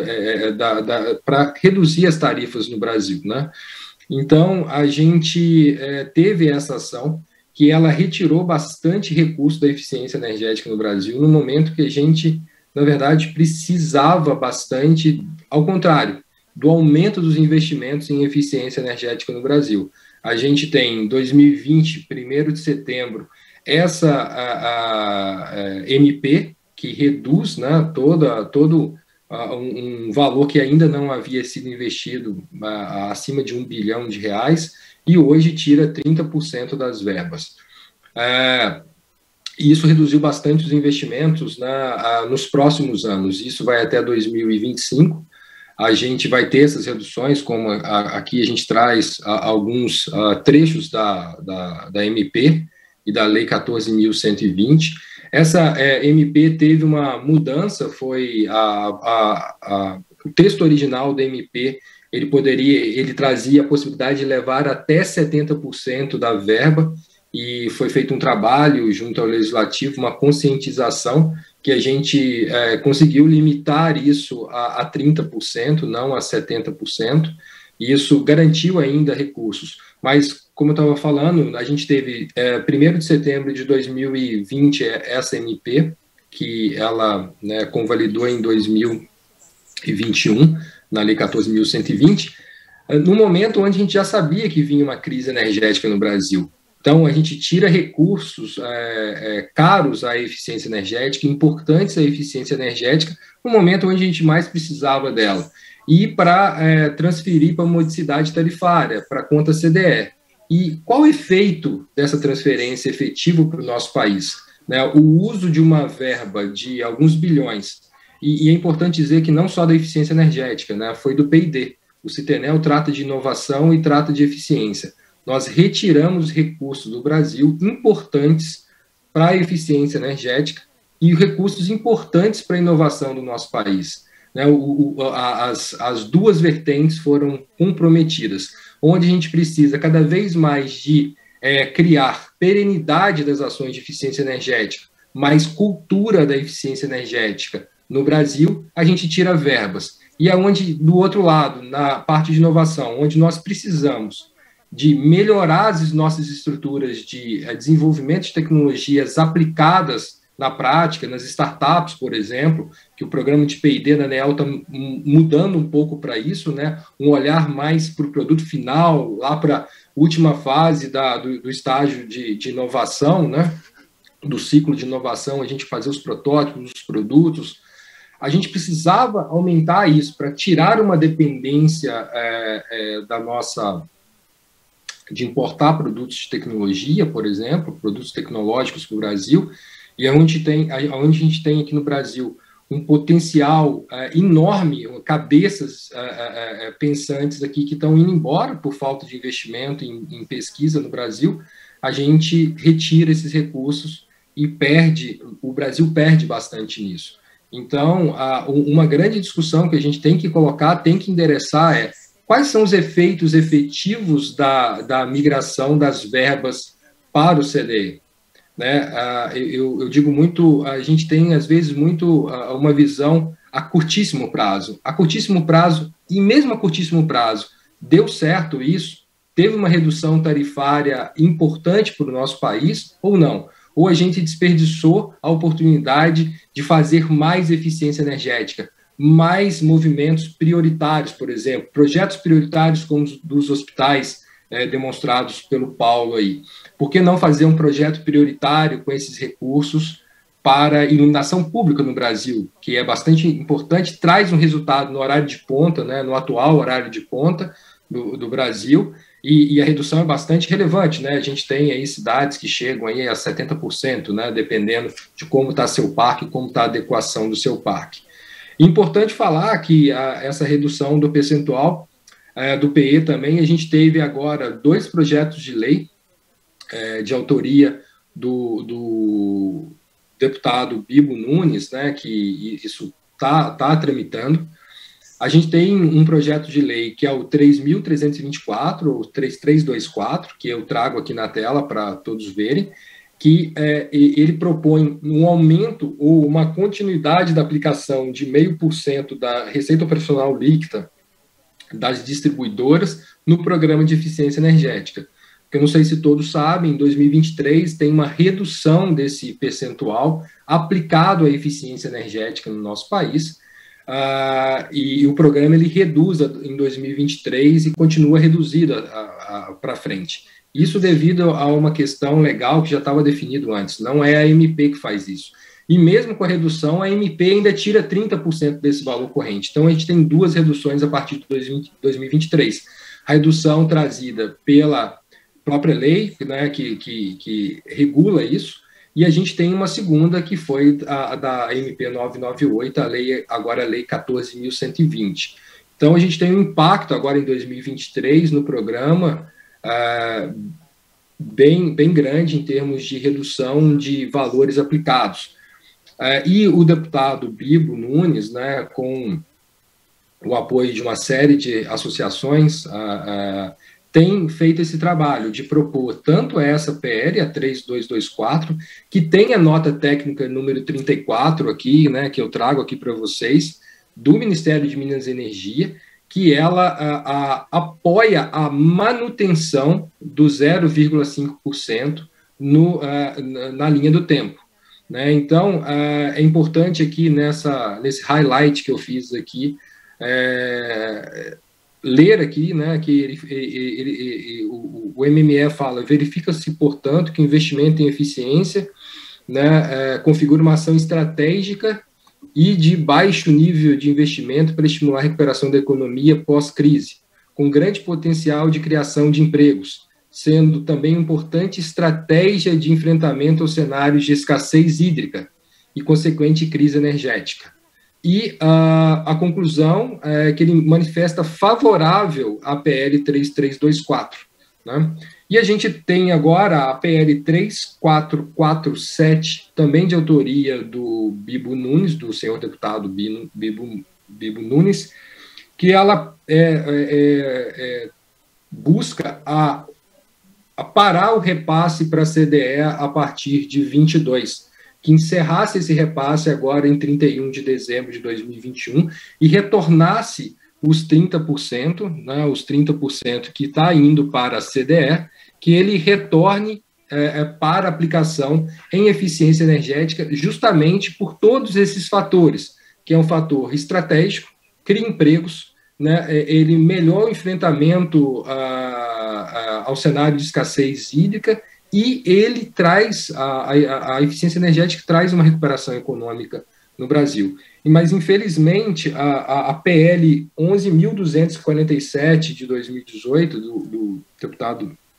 da, da para reduzir as tarifas no Brasil, né? Então, a gente é, teve essa ação que ela retirou bastante recurso da eficiência energética no Brasil, no momento que a gente, na verdade, precisava bastante, ao contrário, do aumento dos investimentos em eficiência energética no Brasil. A gente tem, em dois mil e vinte, primeiro de setembro, essa a, a, a M P, que reduz, né, toda, todo a, um, um valor que ainda não havia sido investido a, a, acima de um bilhão de reais, e hoje tira trinta por cento das verbas. É, e isso reduziu bastante os investimentos, né, a, nos próximos anos. Isso vai até dois mil e vinte e cinco. A gente vai ter essas reduções, como a, aqui a gente traz a, alguns a, trechos da, da, da M P, e da Lei quatorze mil cento e vinte. Essa é, M P teve uma mudança, foi a, a, a, o texto original da M P, ele poderia, ele trazia a possibilidade de levar até setenta por cento da verba, e foi feito um trabalho junto ao Legislativo, uma conscientização, que a gente é, conseguiu limitar isso a, a trinta por cento, não a setenta por cento, e isso garantiu ainda recursos. Mas, como eu estava falando, a gente teve, é, primeiro de setembro de dois mil e vinte, essa M P, que ela, né, convalidou em dois mil e vinte e um, na Lei quatorze mil cento e vinte, no momento onde a gente já sabia que vinha uma crise energética no Brasil. Então, a gente tira recursos é, é, caros à eficiência energética, importantes à eficiência energética, no momento onde a gente mais precisava dela, e para é, transferir para a modicidade tarifária, para a conta C D E. E qual o efeito dessa transferência efetivo para o nosso país? Né, o uso de uma verba de alguns bilhões, e, e é importante dizer que não só da eficiência energética, né, foi do P I D. O Citenel trata de inovação e trata de eficiência. Nós retiramos recursos do Brasil importantes para a eficiência energética e recursos importantes para a inovação do nosso país. Né, o, o, as, as duas vertentes foram comprometidas, onde a gente precisa cada vez mais de é, criar perenidade das ações de eficiência energética, mais cultura da eficiência energética no Brasil, a gente tira verbas. E aonde, do outro lado, na parte de inovação, onde nós precisamos de melhorar as nossas estruturas de é, desenvolvimento de tecnologias aplicadas na prática, nas startups, por exemplo, que o programa de P I D da ANEEL está mudando um pouco para isso, né? Um olhar mais para o produto final, lá para a última fase da, do, do estágio de, de inovação, né? Do ciclo de inovação, a gente fazer os protótipos, os produtos. A gente precisava aumentar isso para tirar uma dependência é, é, da nossa... de importar produtos de tecnologia, por exemplo, produtos tecnológicos para o Brasil, e onde, tem, onde a gente tem aqui no Brasil um potencial uh, enorme, cabeças uh, uh, pensantes aqui que estão indo embora por falta de investimento em, em pesquisa no Brasil, a gente retira esses recursos e perde, o Brasil perde bastante nisso. Então, uh, uma grande discussão que a gente tem que colocar, tem que endereçar é quais são os efeitos efetivos da, da migração das verbas para o C D E. Né? Uh, eu, eu digo muito, a gente tem às vezes muito uh, uma visão a curtíssimo prazo. A curtíssimo prazo, e mesmo a curtíssimo prazo, deu certo isso? Teve uma redução tarifária importante para o nosso país ou não? Ou a gente desperdiçou a oportunidade de fazer mais eficiência energética, mais movimentos prioritários, por exemplo, projetos prioritários como os dos hospitais, é, demonstrados pelo Paulo aí. Por que não fazer um projeto prioritário com esses recursos para iluminação pública no Brasil, que é bastante importante, traz um resultado no horário de ponta, né, no atual horário de ponta do, do Brasil, e, e a redução é bastante relevante, né? A gente tem aí cidades que chegam aí a setenta por cento, né, dependendo de como está seu parque, como está a adequação do seu parque. Importante falar que a, essa redução do percentual é, do P E também, a gente teve agora dois projetos de lei é, de autoria do, do deputado Bibo Nunes, né, que isso está tá tramitando. A gente tem um projeto de lei que é o três mil trezentos e vinte e quatro, ou três mil trezentos e vinte e quatro, que eu trago aqui na tela para todos verem, que é, ele propõe um aumento ou uma continuidade da aplicação de zero vírgula cinco por cento da receita operacional líquida das distribuidoras no programa de eficiência energética. Eu não sei se todos sabem, em dois mil e vinte e três tem uma redução desse percentual aplicado à eficiência energética no nosso país, uh, e, e o programa ele reduz em dois mil e vinte e três e continua reduzido para frente. Isso devido a uma questão legal que já estava definido antes, não é a M P que faz isso. E mesmo com a redução, a M P ainda tira trinta por cento desse valor corrente. Então, a gente tem duas reduções a partir de dois mil e vinte e três. A redução trazida pela própria lei, né, que, que, que regula isso, e a gente tem uma segunda, que foi a, a da M P novecentos e noventa e oito, a lei, agora a lei quatorze mil cento e vinte. Então, a gente tem um impacto agora em dois mil e vinte e três no programa, uh, bem, bem grande em termos de redução de valores aplicados. Uh, e o deputado Bibo Nunes, né, com o apoio de uma série de associações, uh, uh, tem feito esse trabalho de propor tanto essa P L, a três mil duzentos e vinte e quatro, que tem a nota técnica número trinta e quatro aqui, né, que eu trago aqui para vocês, do Ministério de Minas e Energia, que ela uh, uh, apoia a manutenção do zero vírgula cinco por cento no, uh, na linha do tempo. Né? Então, uh, é importante aqui nessa, nesse highlight que eu fiz aqui, é, ler aqui, né, que ele, ele, ele, ele, o, o M M E fala, verifica-se, portanto, que o investimento em eficiência, né, é, configura uma ação estratégica e de baixo nível de investimento para estimular a recuperação da economia pós-crise, com grande potencial de criação de empregos, sendo também importante estratégia de enfrentamento aos cenários de escassez hídrica e consequente crise energética. E uh, a conclusão é que ele manifesta favorável à P L três mil trezentos e vinte e quatro. Né? E a gente tem agora a P L três mil quatrocentos e quarenta e sete, também de autoria do Bibo Nunes, do senhor deputado Bibo, Bibo, Bibo Nunes, que ela é, é, é, busca a a parar o repasse para a C D E a partir de vinte e dois, que encerrasse esse repasse agora em trinta e um de dezembro de dois mil e vinte e um e retornasse os trinta por cento, né, os trinta por cento que está indo para a C D E, que ele retorne é, para aplicação em eficiência energética, justamente por todos esses fatores, que é um fator estratégico, cria empregos, né, ele melhora o enfrentamento a, a, ao cenário de escassez hídrica e ele traz, a, a, a eficiência energética traz uma recuperação econômica no Brasil. Mas, infelizmente, a, a, a P L onze mil duzentos e quarenta e sete de dois mil e dezoito, do, do deputado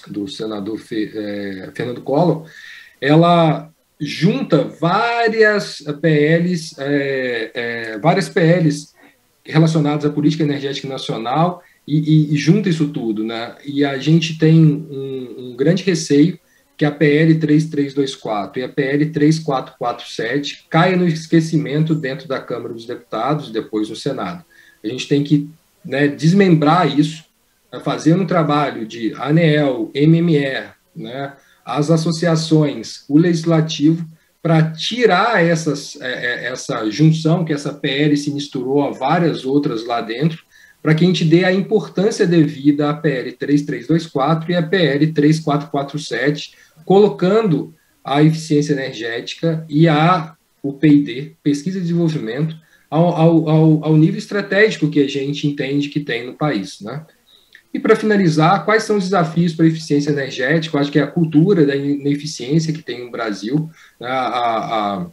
do senador Fe, é, Fernando Collor, ela junta várias P Ls, é, é, várias P Ls relacionadas à política energética nacional e, e, e junta isso tudo, né? E a gente tem um, um grande receio que a P L três três dois quatro e a P L três quatro quatro sete caia no esquecimento dentro da Câmara dos Deputados e depois no Senado. A gente tem que, né, desmembrar isso, fazer um trabalho de ANEEL, M M E, né, as associações, o Legislativo, para tirar essas, essa junção, que essa P L se misturou a várias outras lá dentro, para que a gente dê a importância devida à P L três três dois quatro e à P L três quatro quatro sete, colocando a eficiência energética e a, o P I D, Pesquisa e Desenvolvimento, ao, ao, ao nível estratégico que a gente entende que tem no país, né? E, para finalizar, quais são os desafios para a eficiência energética? Eu acho que é a cultura da ineficiência que tem no Brasil. A, a, a,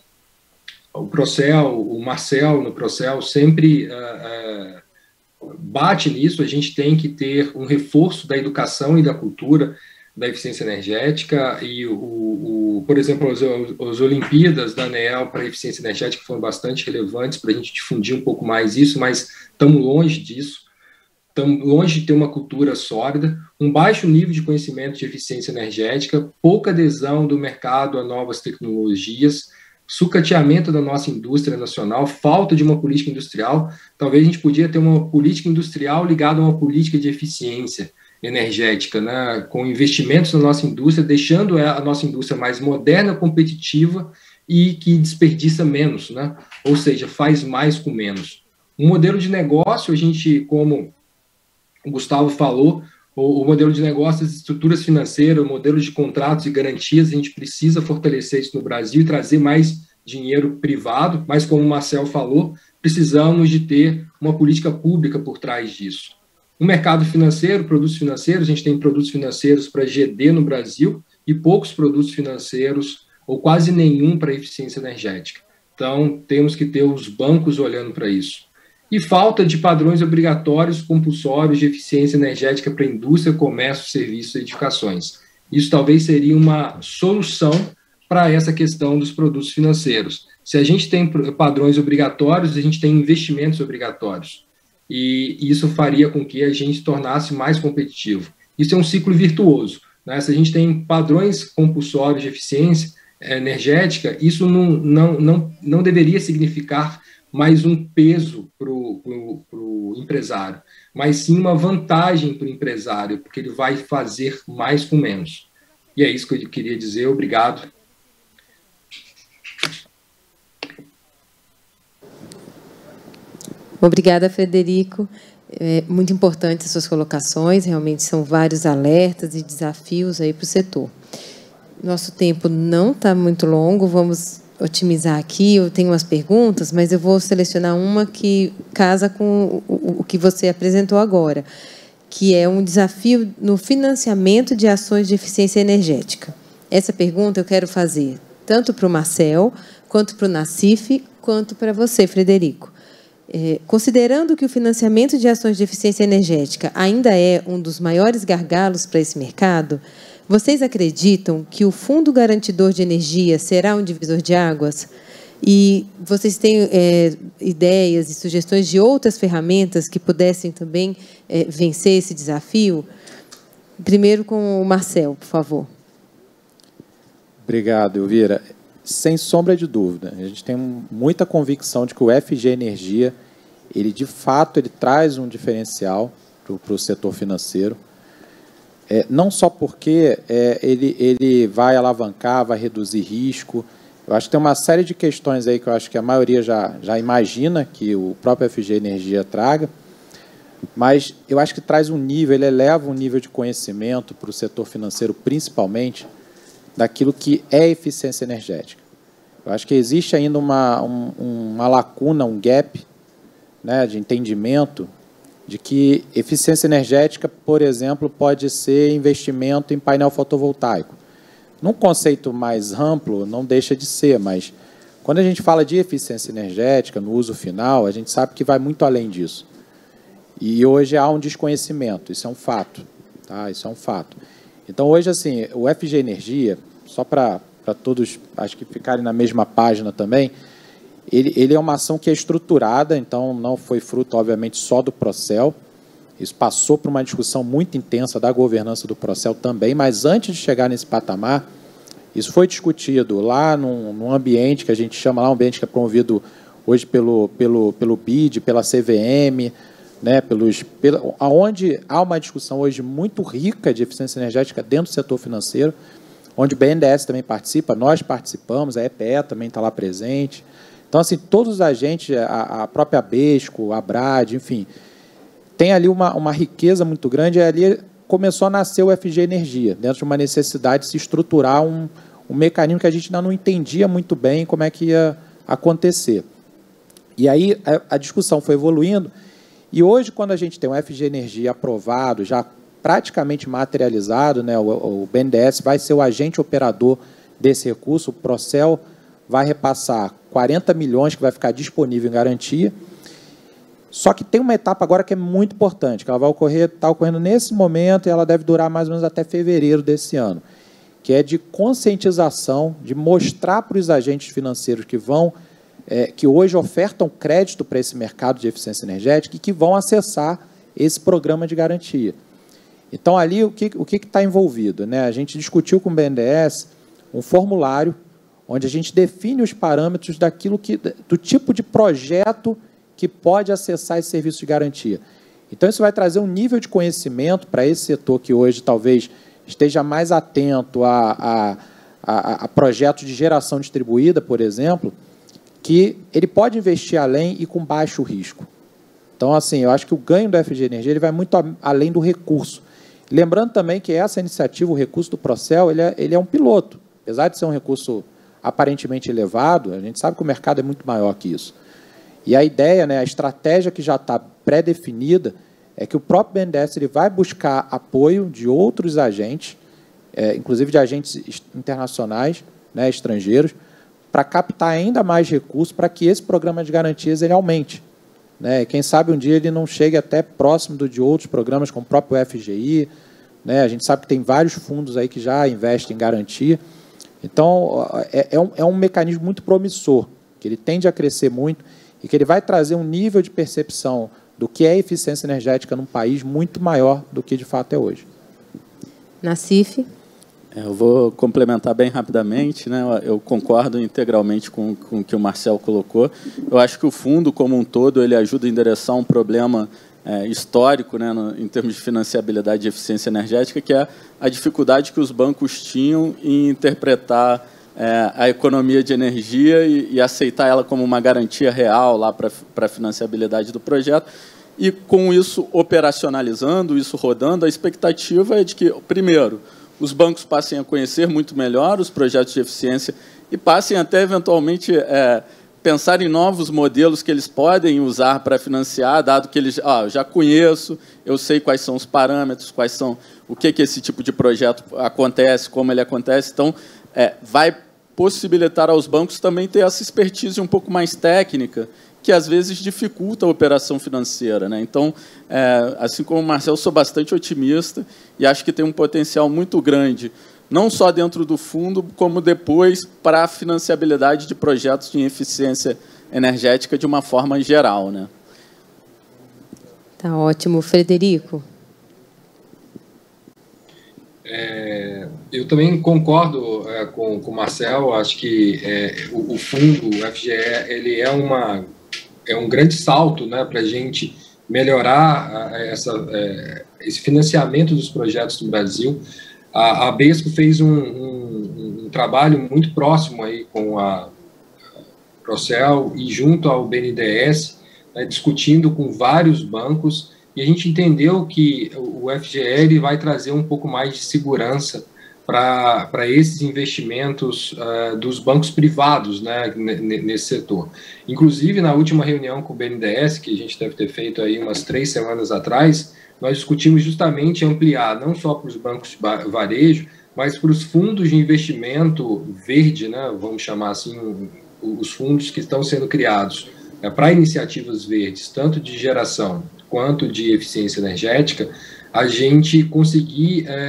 o Procel, o Marcel, no Procel, sempre uh, uh, bate nisso. A gente tem que ter um reforço da educação e da cultura da eficiência energética. E, o, o, por exemplo, as, as Olimpíadas da ANEEL para a eficiência energética foram bastante relevantes para a gente difundir um pouco mais isso, mas estamos longe disso. Estamos longe de ter uma cultura sólida, um baixo nível de conhecimento de eficiência energética, pouca adesão do mercado a novas tecnologias, sucateamento da nossa indústria nacional, falta de uma política industrial. Talvez a gente podia ter uma política industrial ligada a uma política de eficiência energética, né, com investimentos na nossa indústria, deixando a nossa indústria mais moderna, competitiva e que desperdiça menos, né, ou seja, faz mais com menos. Um modelo de negócio, a gente, como o Gustavo falou, o, o modelo de negócio, as estruturas financeiras, o modelo de contratos e garantias, a gente precisa fortalecer isso no Brasil e trazer mais dinheiro privado, mas como o Marcel falou, precisamos de ter uma política pública por trás disso. O mercado financeiro, produtos financeiros, a gente tem produtos financeiros para G D no Brasil e poucos produtos financeiros, ou quase nenhum, para eficiência energética. Então, temos que ter os bancos olhando para isso. E falta de padrões obrigatórios compulsórios de eficiência energética para indústria, comércio, serviços e edificações. Isso talvez seria uma solução para essa questão dos produtos financeiros. Se a gente tem padrões obrigatórios, a gente tem investimentos obrigatórios. E isso faria com que a gente tornasse mais competitivo. Isso é um ciclo virtuoso, né? Se a gente tem padrões compulsórios de eficiência energética, isso não, não, não, não deveria significar mais um peso para o empresário, mas sim uma vantagem para o empresário, porque ele vai fazer mais com menos. E é isso que eu queria dizer. Obrigado. Obrigada, Frederico. É muito importante as suas colocações, realmente são vários alertas e desafios aí para o setor. Nosso tempo não está muito longo, vamos otimizar aqui. Eu tenho umas perguntas, mas eu vou selecionar uma que casa com o que você apresentou agora, que é um desafio no financiamento de ações de eficiência energética. Essa pergunta eu quero fazer tanto para o Marcel, quanto para o Nassif, quanto para você, Frederico. É, considerando que o financiamento de ações de eficiência energética ainda é um dos maiores gargalos para esse mercado, vocês acreditam que o Fundo Garantidor de Energia será um divisor de águas? E vocês têm é, ideias e sugestões de outras ferramentas que pudessem também é, vencer esse desafio? Primeiro com o Marcel, por favor. Obrigado, Elvira. Sem sombra de dúvida, a gente tem muita convicção de que o F G Energia, ele de fato ele traz um diferencial para o setor financeiro. É, não só porque é, ele, ele vai alavancar, vai reduzir risco. Eu acho que tem uma série de questões aí que eu acho que a maioria já, já imagina que o próprio F G Energia traga, mas eu acho que traz um nível, ele eleva um nível de conhecimento para o setor financeiro, principalmente, daquilo que é eficiência energética. Eu acho que existe ainda uma, um, uma lacuna, um gap, né, de entendimento de que eficiência energética, por exemplo, pode ser investimento em painel fotovoltaico. Num conceito mais amplo, não deixa de ser, mas quando a gente fala de eficiência energética, no uso final, a gente sabe que vai muito além disso. E hoje há um desconhecimento, isso é um fato. Tá? Isso é um fato. Então, hoje, assim, o F G Energia, só para todos, acho que ficarem na mesma página também, ele, ele é uma ação que é estruturada, então não foi fruto, obviamente, só do Procel. Isso passou por uma discussão muito intensa da governança do Procel também, mas antes de chegar nesse patamar, isso foi discutido lá num, num ambiente que a gente chama lá, um ambiente que é promovido hoje pelo, pelo, pelo B I D, pela C V M, né, pelos, pela, onde há uma discussão hoje muito rica de eficiência energética dentro do setor financeiro, onde o B N D E S também participa, nós participamos, a E P E também está lá presente. Então, assim, todos os agentes, a, a própria Abesco, a Brad, enfim, tem ali uma, uma riqueza muito grande, e ali começou a nascer o F G Energia, dentro de uma necessidade de se estruturar um, um mecanismo que a gente ainda não entendia muito bem como é que ia acontecer. E aí a, a discussão foi evoluindo, e hoje, quando a gente tem um F G Energia aprovado, já praticamente materializado, né, o, o B N D E S vai ser o agente operador desse recurso, o Procel vai repassar quarenta milhões que vai ficar disponível em garantia. Só que tem uma etapa agora que é muito importante, que ela vai ocorrer, está ocorrendo nesse momento, e ela deve durar mais ou menos até fevereiro desse ano, que é de conscientização, de mostrar para os agentes financeiros que vão, é, que hoje ofertam crédito para esse mercado de eficiência energética e que vão acessar esse programa de garantia. Então, ali, o que o que está envolvido? Né? A gente discutiu com o B N D E S um formulário onde a gente define os parâmetros daquilo que, do tipo de projeto que pode acessar esse serviço de garantia. Então, isso vai trazer um nível de conhecimento para esse setor que hoje talvez esteja mais atento a, a, a, a projetos de geração distribuída, por exemplo, que ele pode investir além e com baixo risco. Então, assim, eu acho que o ganho do F G Energia ele vai muito a, além do recurso. Lembrando também que essa iniciativa, o recurso do Procel, ele é, ele é um piloto. Apesar de ser um recurso aparentemente elevado, a gente sabe que o mercado é muito maior que isso. E a ideia, né, a estratégia que já está pré-definida, é que o próprio B N D E S ele vai buscar apoio de outros agentes, é, inclusive de agentes internacionais, né, estrangeiros, para captar ainda mais recursos para que esse programa de garantias ele aumente. Né? Quem sabe um dia ele não chegue até próximo do, de outros programas, como o próprio F G I. Né? A gente sabe que tem vários fundos aí que já investem em garantia. Então, é, é, um, é um mecanismo muito promissor, que ele tende a crescer muito e que ele vai trazer um nível de percepção do que é eficiência energética num país muito maior do que, de fato, é hoje. Nassif? Eu vou complementar bem rapidamente, né? Eu concordo integralmente com, com o que o Marcel colocou. Eu acho que o fundo, como um todo, ele ajuda a endereçar um problema é, histórico, né, no, em termos de financiabilidade e eficiência energética, que é a dificuldade que os bancos tinham em interpretar é, a economia de energia e, e aceitar ela como uma garantia real lá para a financiabilidade do projeto. E, com isso operacionalizando, isso rodando, a expectativa é de que, primeiro, os bancos passem a conhecer muito melhor os projetos de eficiência e passem até, eventualmente, é, pensar em novos modelos que eles podem usar para financiar, dado que eles ah, eu já conheço, eu sei quais são os parâmetros, quais são, o que, que esse tipo de projeto acontece, como ele acontece. Então, é, vai possibilitar aos bancos também ter essa expertise um pouco mais técnica, que às vezes dificulta a operação financeira. Né? Então, é, assim como o Marcel, sou bastante otimista e acho que tem um potencial muito grande, não só dentro do fundo, como depois para a financiabilidade de projetos de eficiência energética de uma forma geral. Né? Tá ótimo. Frederico? É, eu também concordo é, com, com o Marcel, acho que é, o, o fundo, o F G E, ele é uma... é um grande salto, né, para a gente melhorar essa, é, esse financiamento dos projetos no Brasil. A, a Abesco fez um, um, um trabalho muito próximo aí com a Procel e junto ao B N D E S, né, discutindo com vários bancos, e a gente entendeu que o F G E ele vai trazer um pouco mais de segurança para esses investimentos uh, dos bancos privados, né, nesse setor. Inclusive, na última reunião com o B N D E S, que a gente deve ter feito aí umas três semanas atrás, nós discutimos justamente ampliar não só para os bancos de varejo, mas para os fundos de investimento verde, né, vamos chamar assim, os fundos que estão sendo criados né, para iniciativas verdes, tanto de geração quanto de eficiência energética, a gente conseguir é,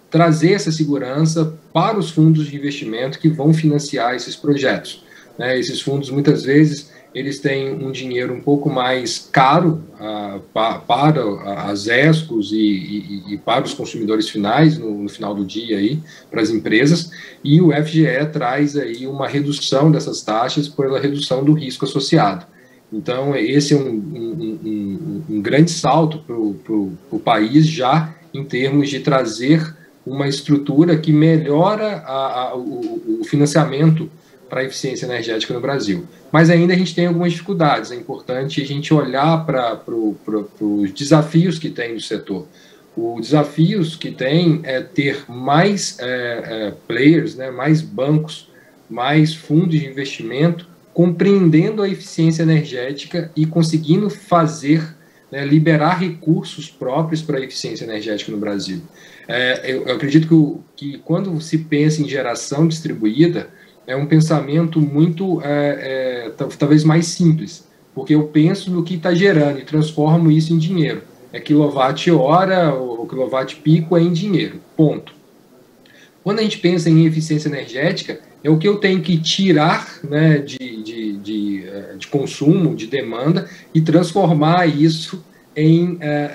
trazer essa segurança para os fundos de investimento que vão financiar esses projetos. Né? Esses fundos, muitas vezes, eles têm um dinheiro um pouco mais caro uh, pa, para as ESCOs e, e, e para os consumidores finais, no, no final do dia, aí, para as empresas, e o F G E traz aí uma redução dessas taxas pela redução do risco associado. Então, esse é um, um, um, um grande salto para o país já em termos de trazer uma estrutura que melhora a, a, o, o financiamento para a eficiência energética no Brasil. Mas ainda a gente tem algumas dificuldades, é importante a gente olhar para pro, pro, os desafios que tem no setor. Os desafios que tem é ter mais é, é, players, né, mais bancos, mais fundos de investimento, compreendendo a eficiência energética e conseguindo fazer, né, liberar recursos próprios para a eficiência energética no Brasil. É, eu, eu acredito que, o, que quando se pensa em geração distribuída, é um pensamento muito, é, é, talvez mais simples, porque eu penso no que está gerando e transformo isso em dinheiro. É quilowatt-hora ou quilowatt-pico é em dinheiro, ponto. Quando a gente pensa em eficiência energética, é o que eu tenho que tirar, né, de, de, de, de consumo, de demanda, e transformar isso em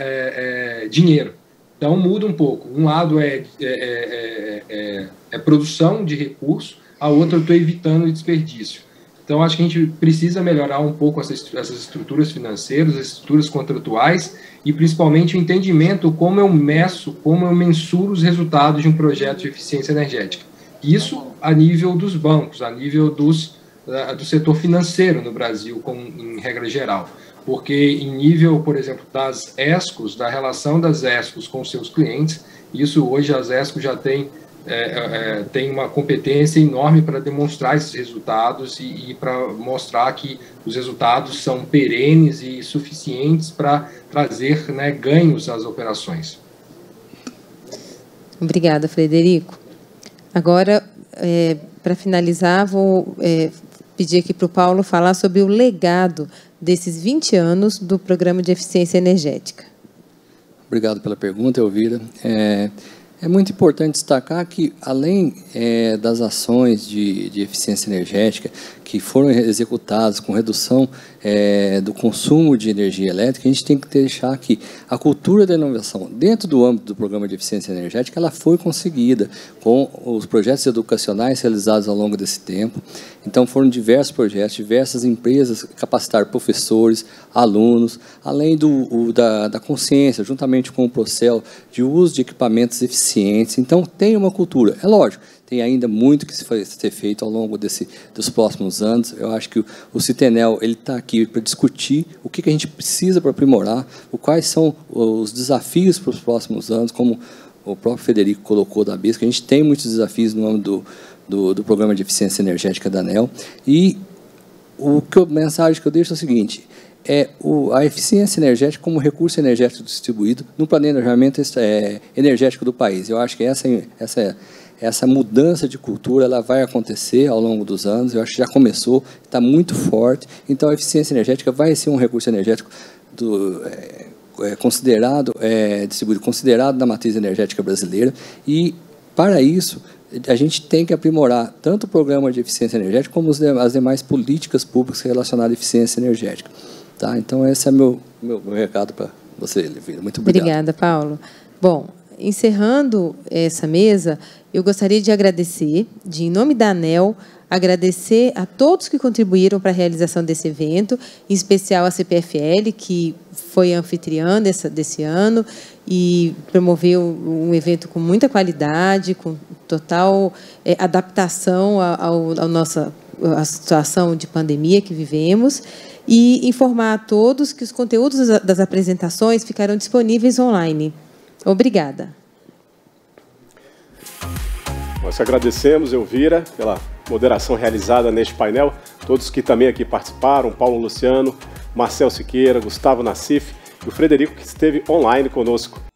é, é, dinheiro. Então, muda um pouco. Um lado é, é, é, é, é produção de recurso, a outra eu estou evitando o desperdício. Então, acho que a gente precisa melhorar um pouco essas, essas estruturas financeiras, as estruturas contratuais e, principalmente, o entendimento como eu meço, como eu mensuro os resultados de um projeto de eficiência energética. Isso a nível dos bancos, a nível dos, uh, do setor financeiro no Brasil, com, em regra geral. Porque em nível, por exemplo, das ESCOs, da relação das ESCOs com seus clientes, isso hoje as ESCOs já têm É, é, tem uma competência enorme para demonstrar esses resultados e, e para mostrar que os resultados são perenes e suficientes para trazer, né, ganhos às operações. Obrigada, Frederico. Agora, é, para finalizar, vou é, pedir aqui para o Paulo falar sobre o legado desses vinte anos do Programa de Eficiência Energética. Obrigado pela pergunta, Elvira. É... É muito importante destacar que, além é, das ações de, de eficiência energética que foram executadas com redução é, do consumo de energia elétrica, a gente tem que deixar que a cultura da inovação, dentro do âmbito do Programa de Eficiência Energética, ela foi conseguida com os projetos educacionais realizados ao longo desse tempo. Então, foram diversos projetos, diversas empresas capacitaram professores, alunos, além do, o, da, da consciência, juntamente com o Procel, de uso de equipamentos eficientes. Então, tem uma cultura. É lógico, tem ainda muito que ser feito ao longo desse, dos próximos anos. Eu acho que o, o Citenel está aqui para discutir o que, que a gente precisa para aprimorar, o, quais são os desafios para os próximos anos, como o próprio Frederico colocou da B I S, que a gente tem muitos desafios no âmbito do, do, do Programa de Eficiência Energética da ANEEL. E o que eu, a mensagem que eu deixo é o seguinte: é o, a eficiência energética como recurso energético distribuído no planejamento é, energético do país. Eu acho que essa, essa, essa mudança de cultura ela vai acontecer ao longo dos anos. Eu acho que já começou, está muito forte. Então, a eficiência energética vai ser um recurso energético do, é, é, considerado, é, distribuído, considerado na matriz energética brasileira. E, para isso, a gente tem que aprimorar tanto o programa de eficiência energética como as demais políticas públicas relacionadas à eficiência energética. Tá? Então, esse é meu, meu, meu recado para você, Elvira. Muito obrigado. Obrigada, Paulo. Bom, encerrando essa mesa, eu gostaria de agradecer, de, em nome da ANEEL, agradecer a todos que contribuíram para a realização desse evento, em especial a C P F L, que foi anfitriã dessa, desse ano e promoveu um evento com muita qualidade, com total é, adaptação ao, ao nossa, à situação de pandemia que vivemos. E informar a todos que os conteúdos das apresentações ficarão disponíveis online. Obrigada. Nós agradecemos, Elvira, pela moderação realizada neste painel, todos que também aqui participaram, Paulo Luciano, Marcel Siqueira, Gustavo Nassif e o Frederico, que esteve online conosco.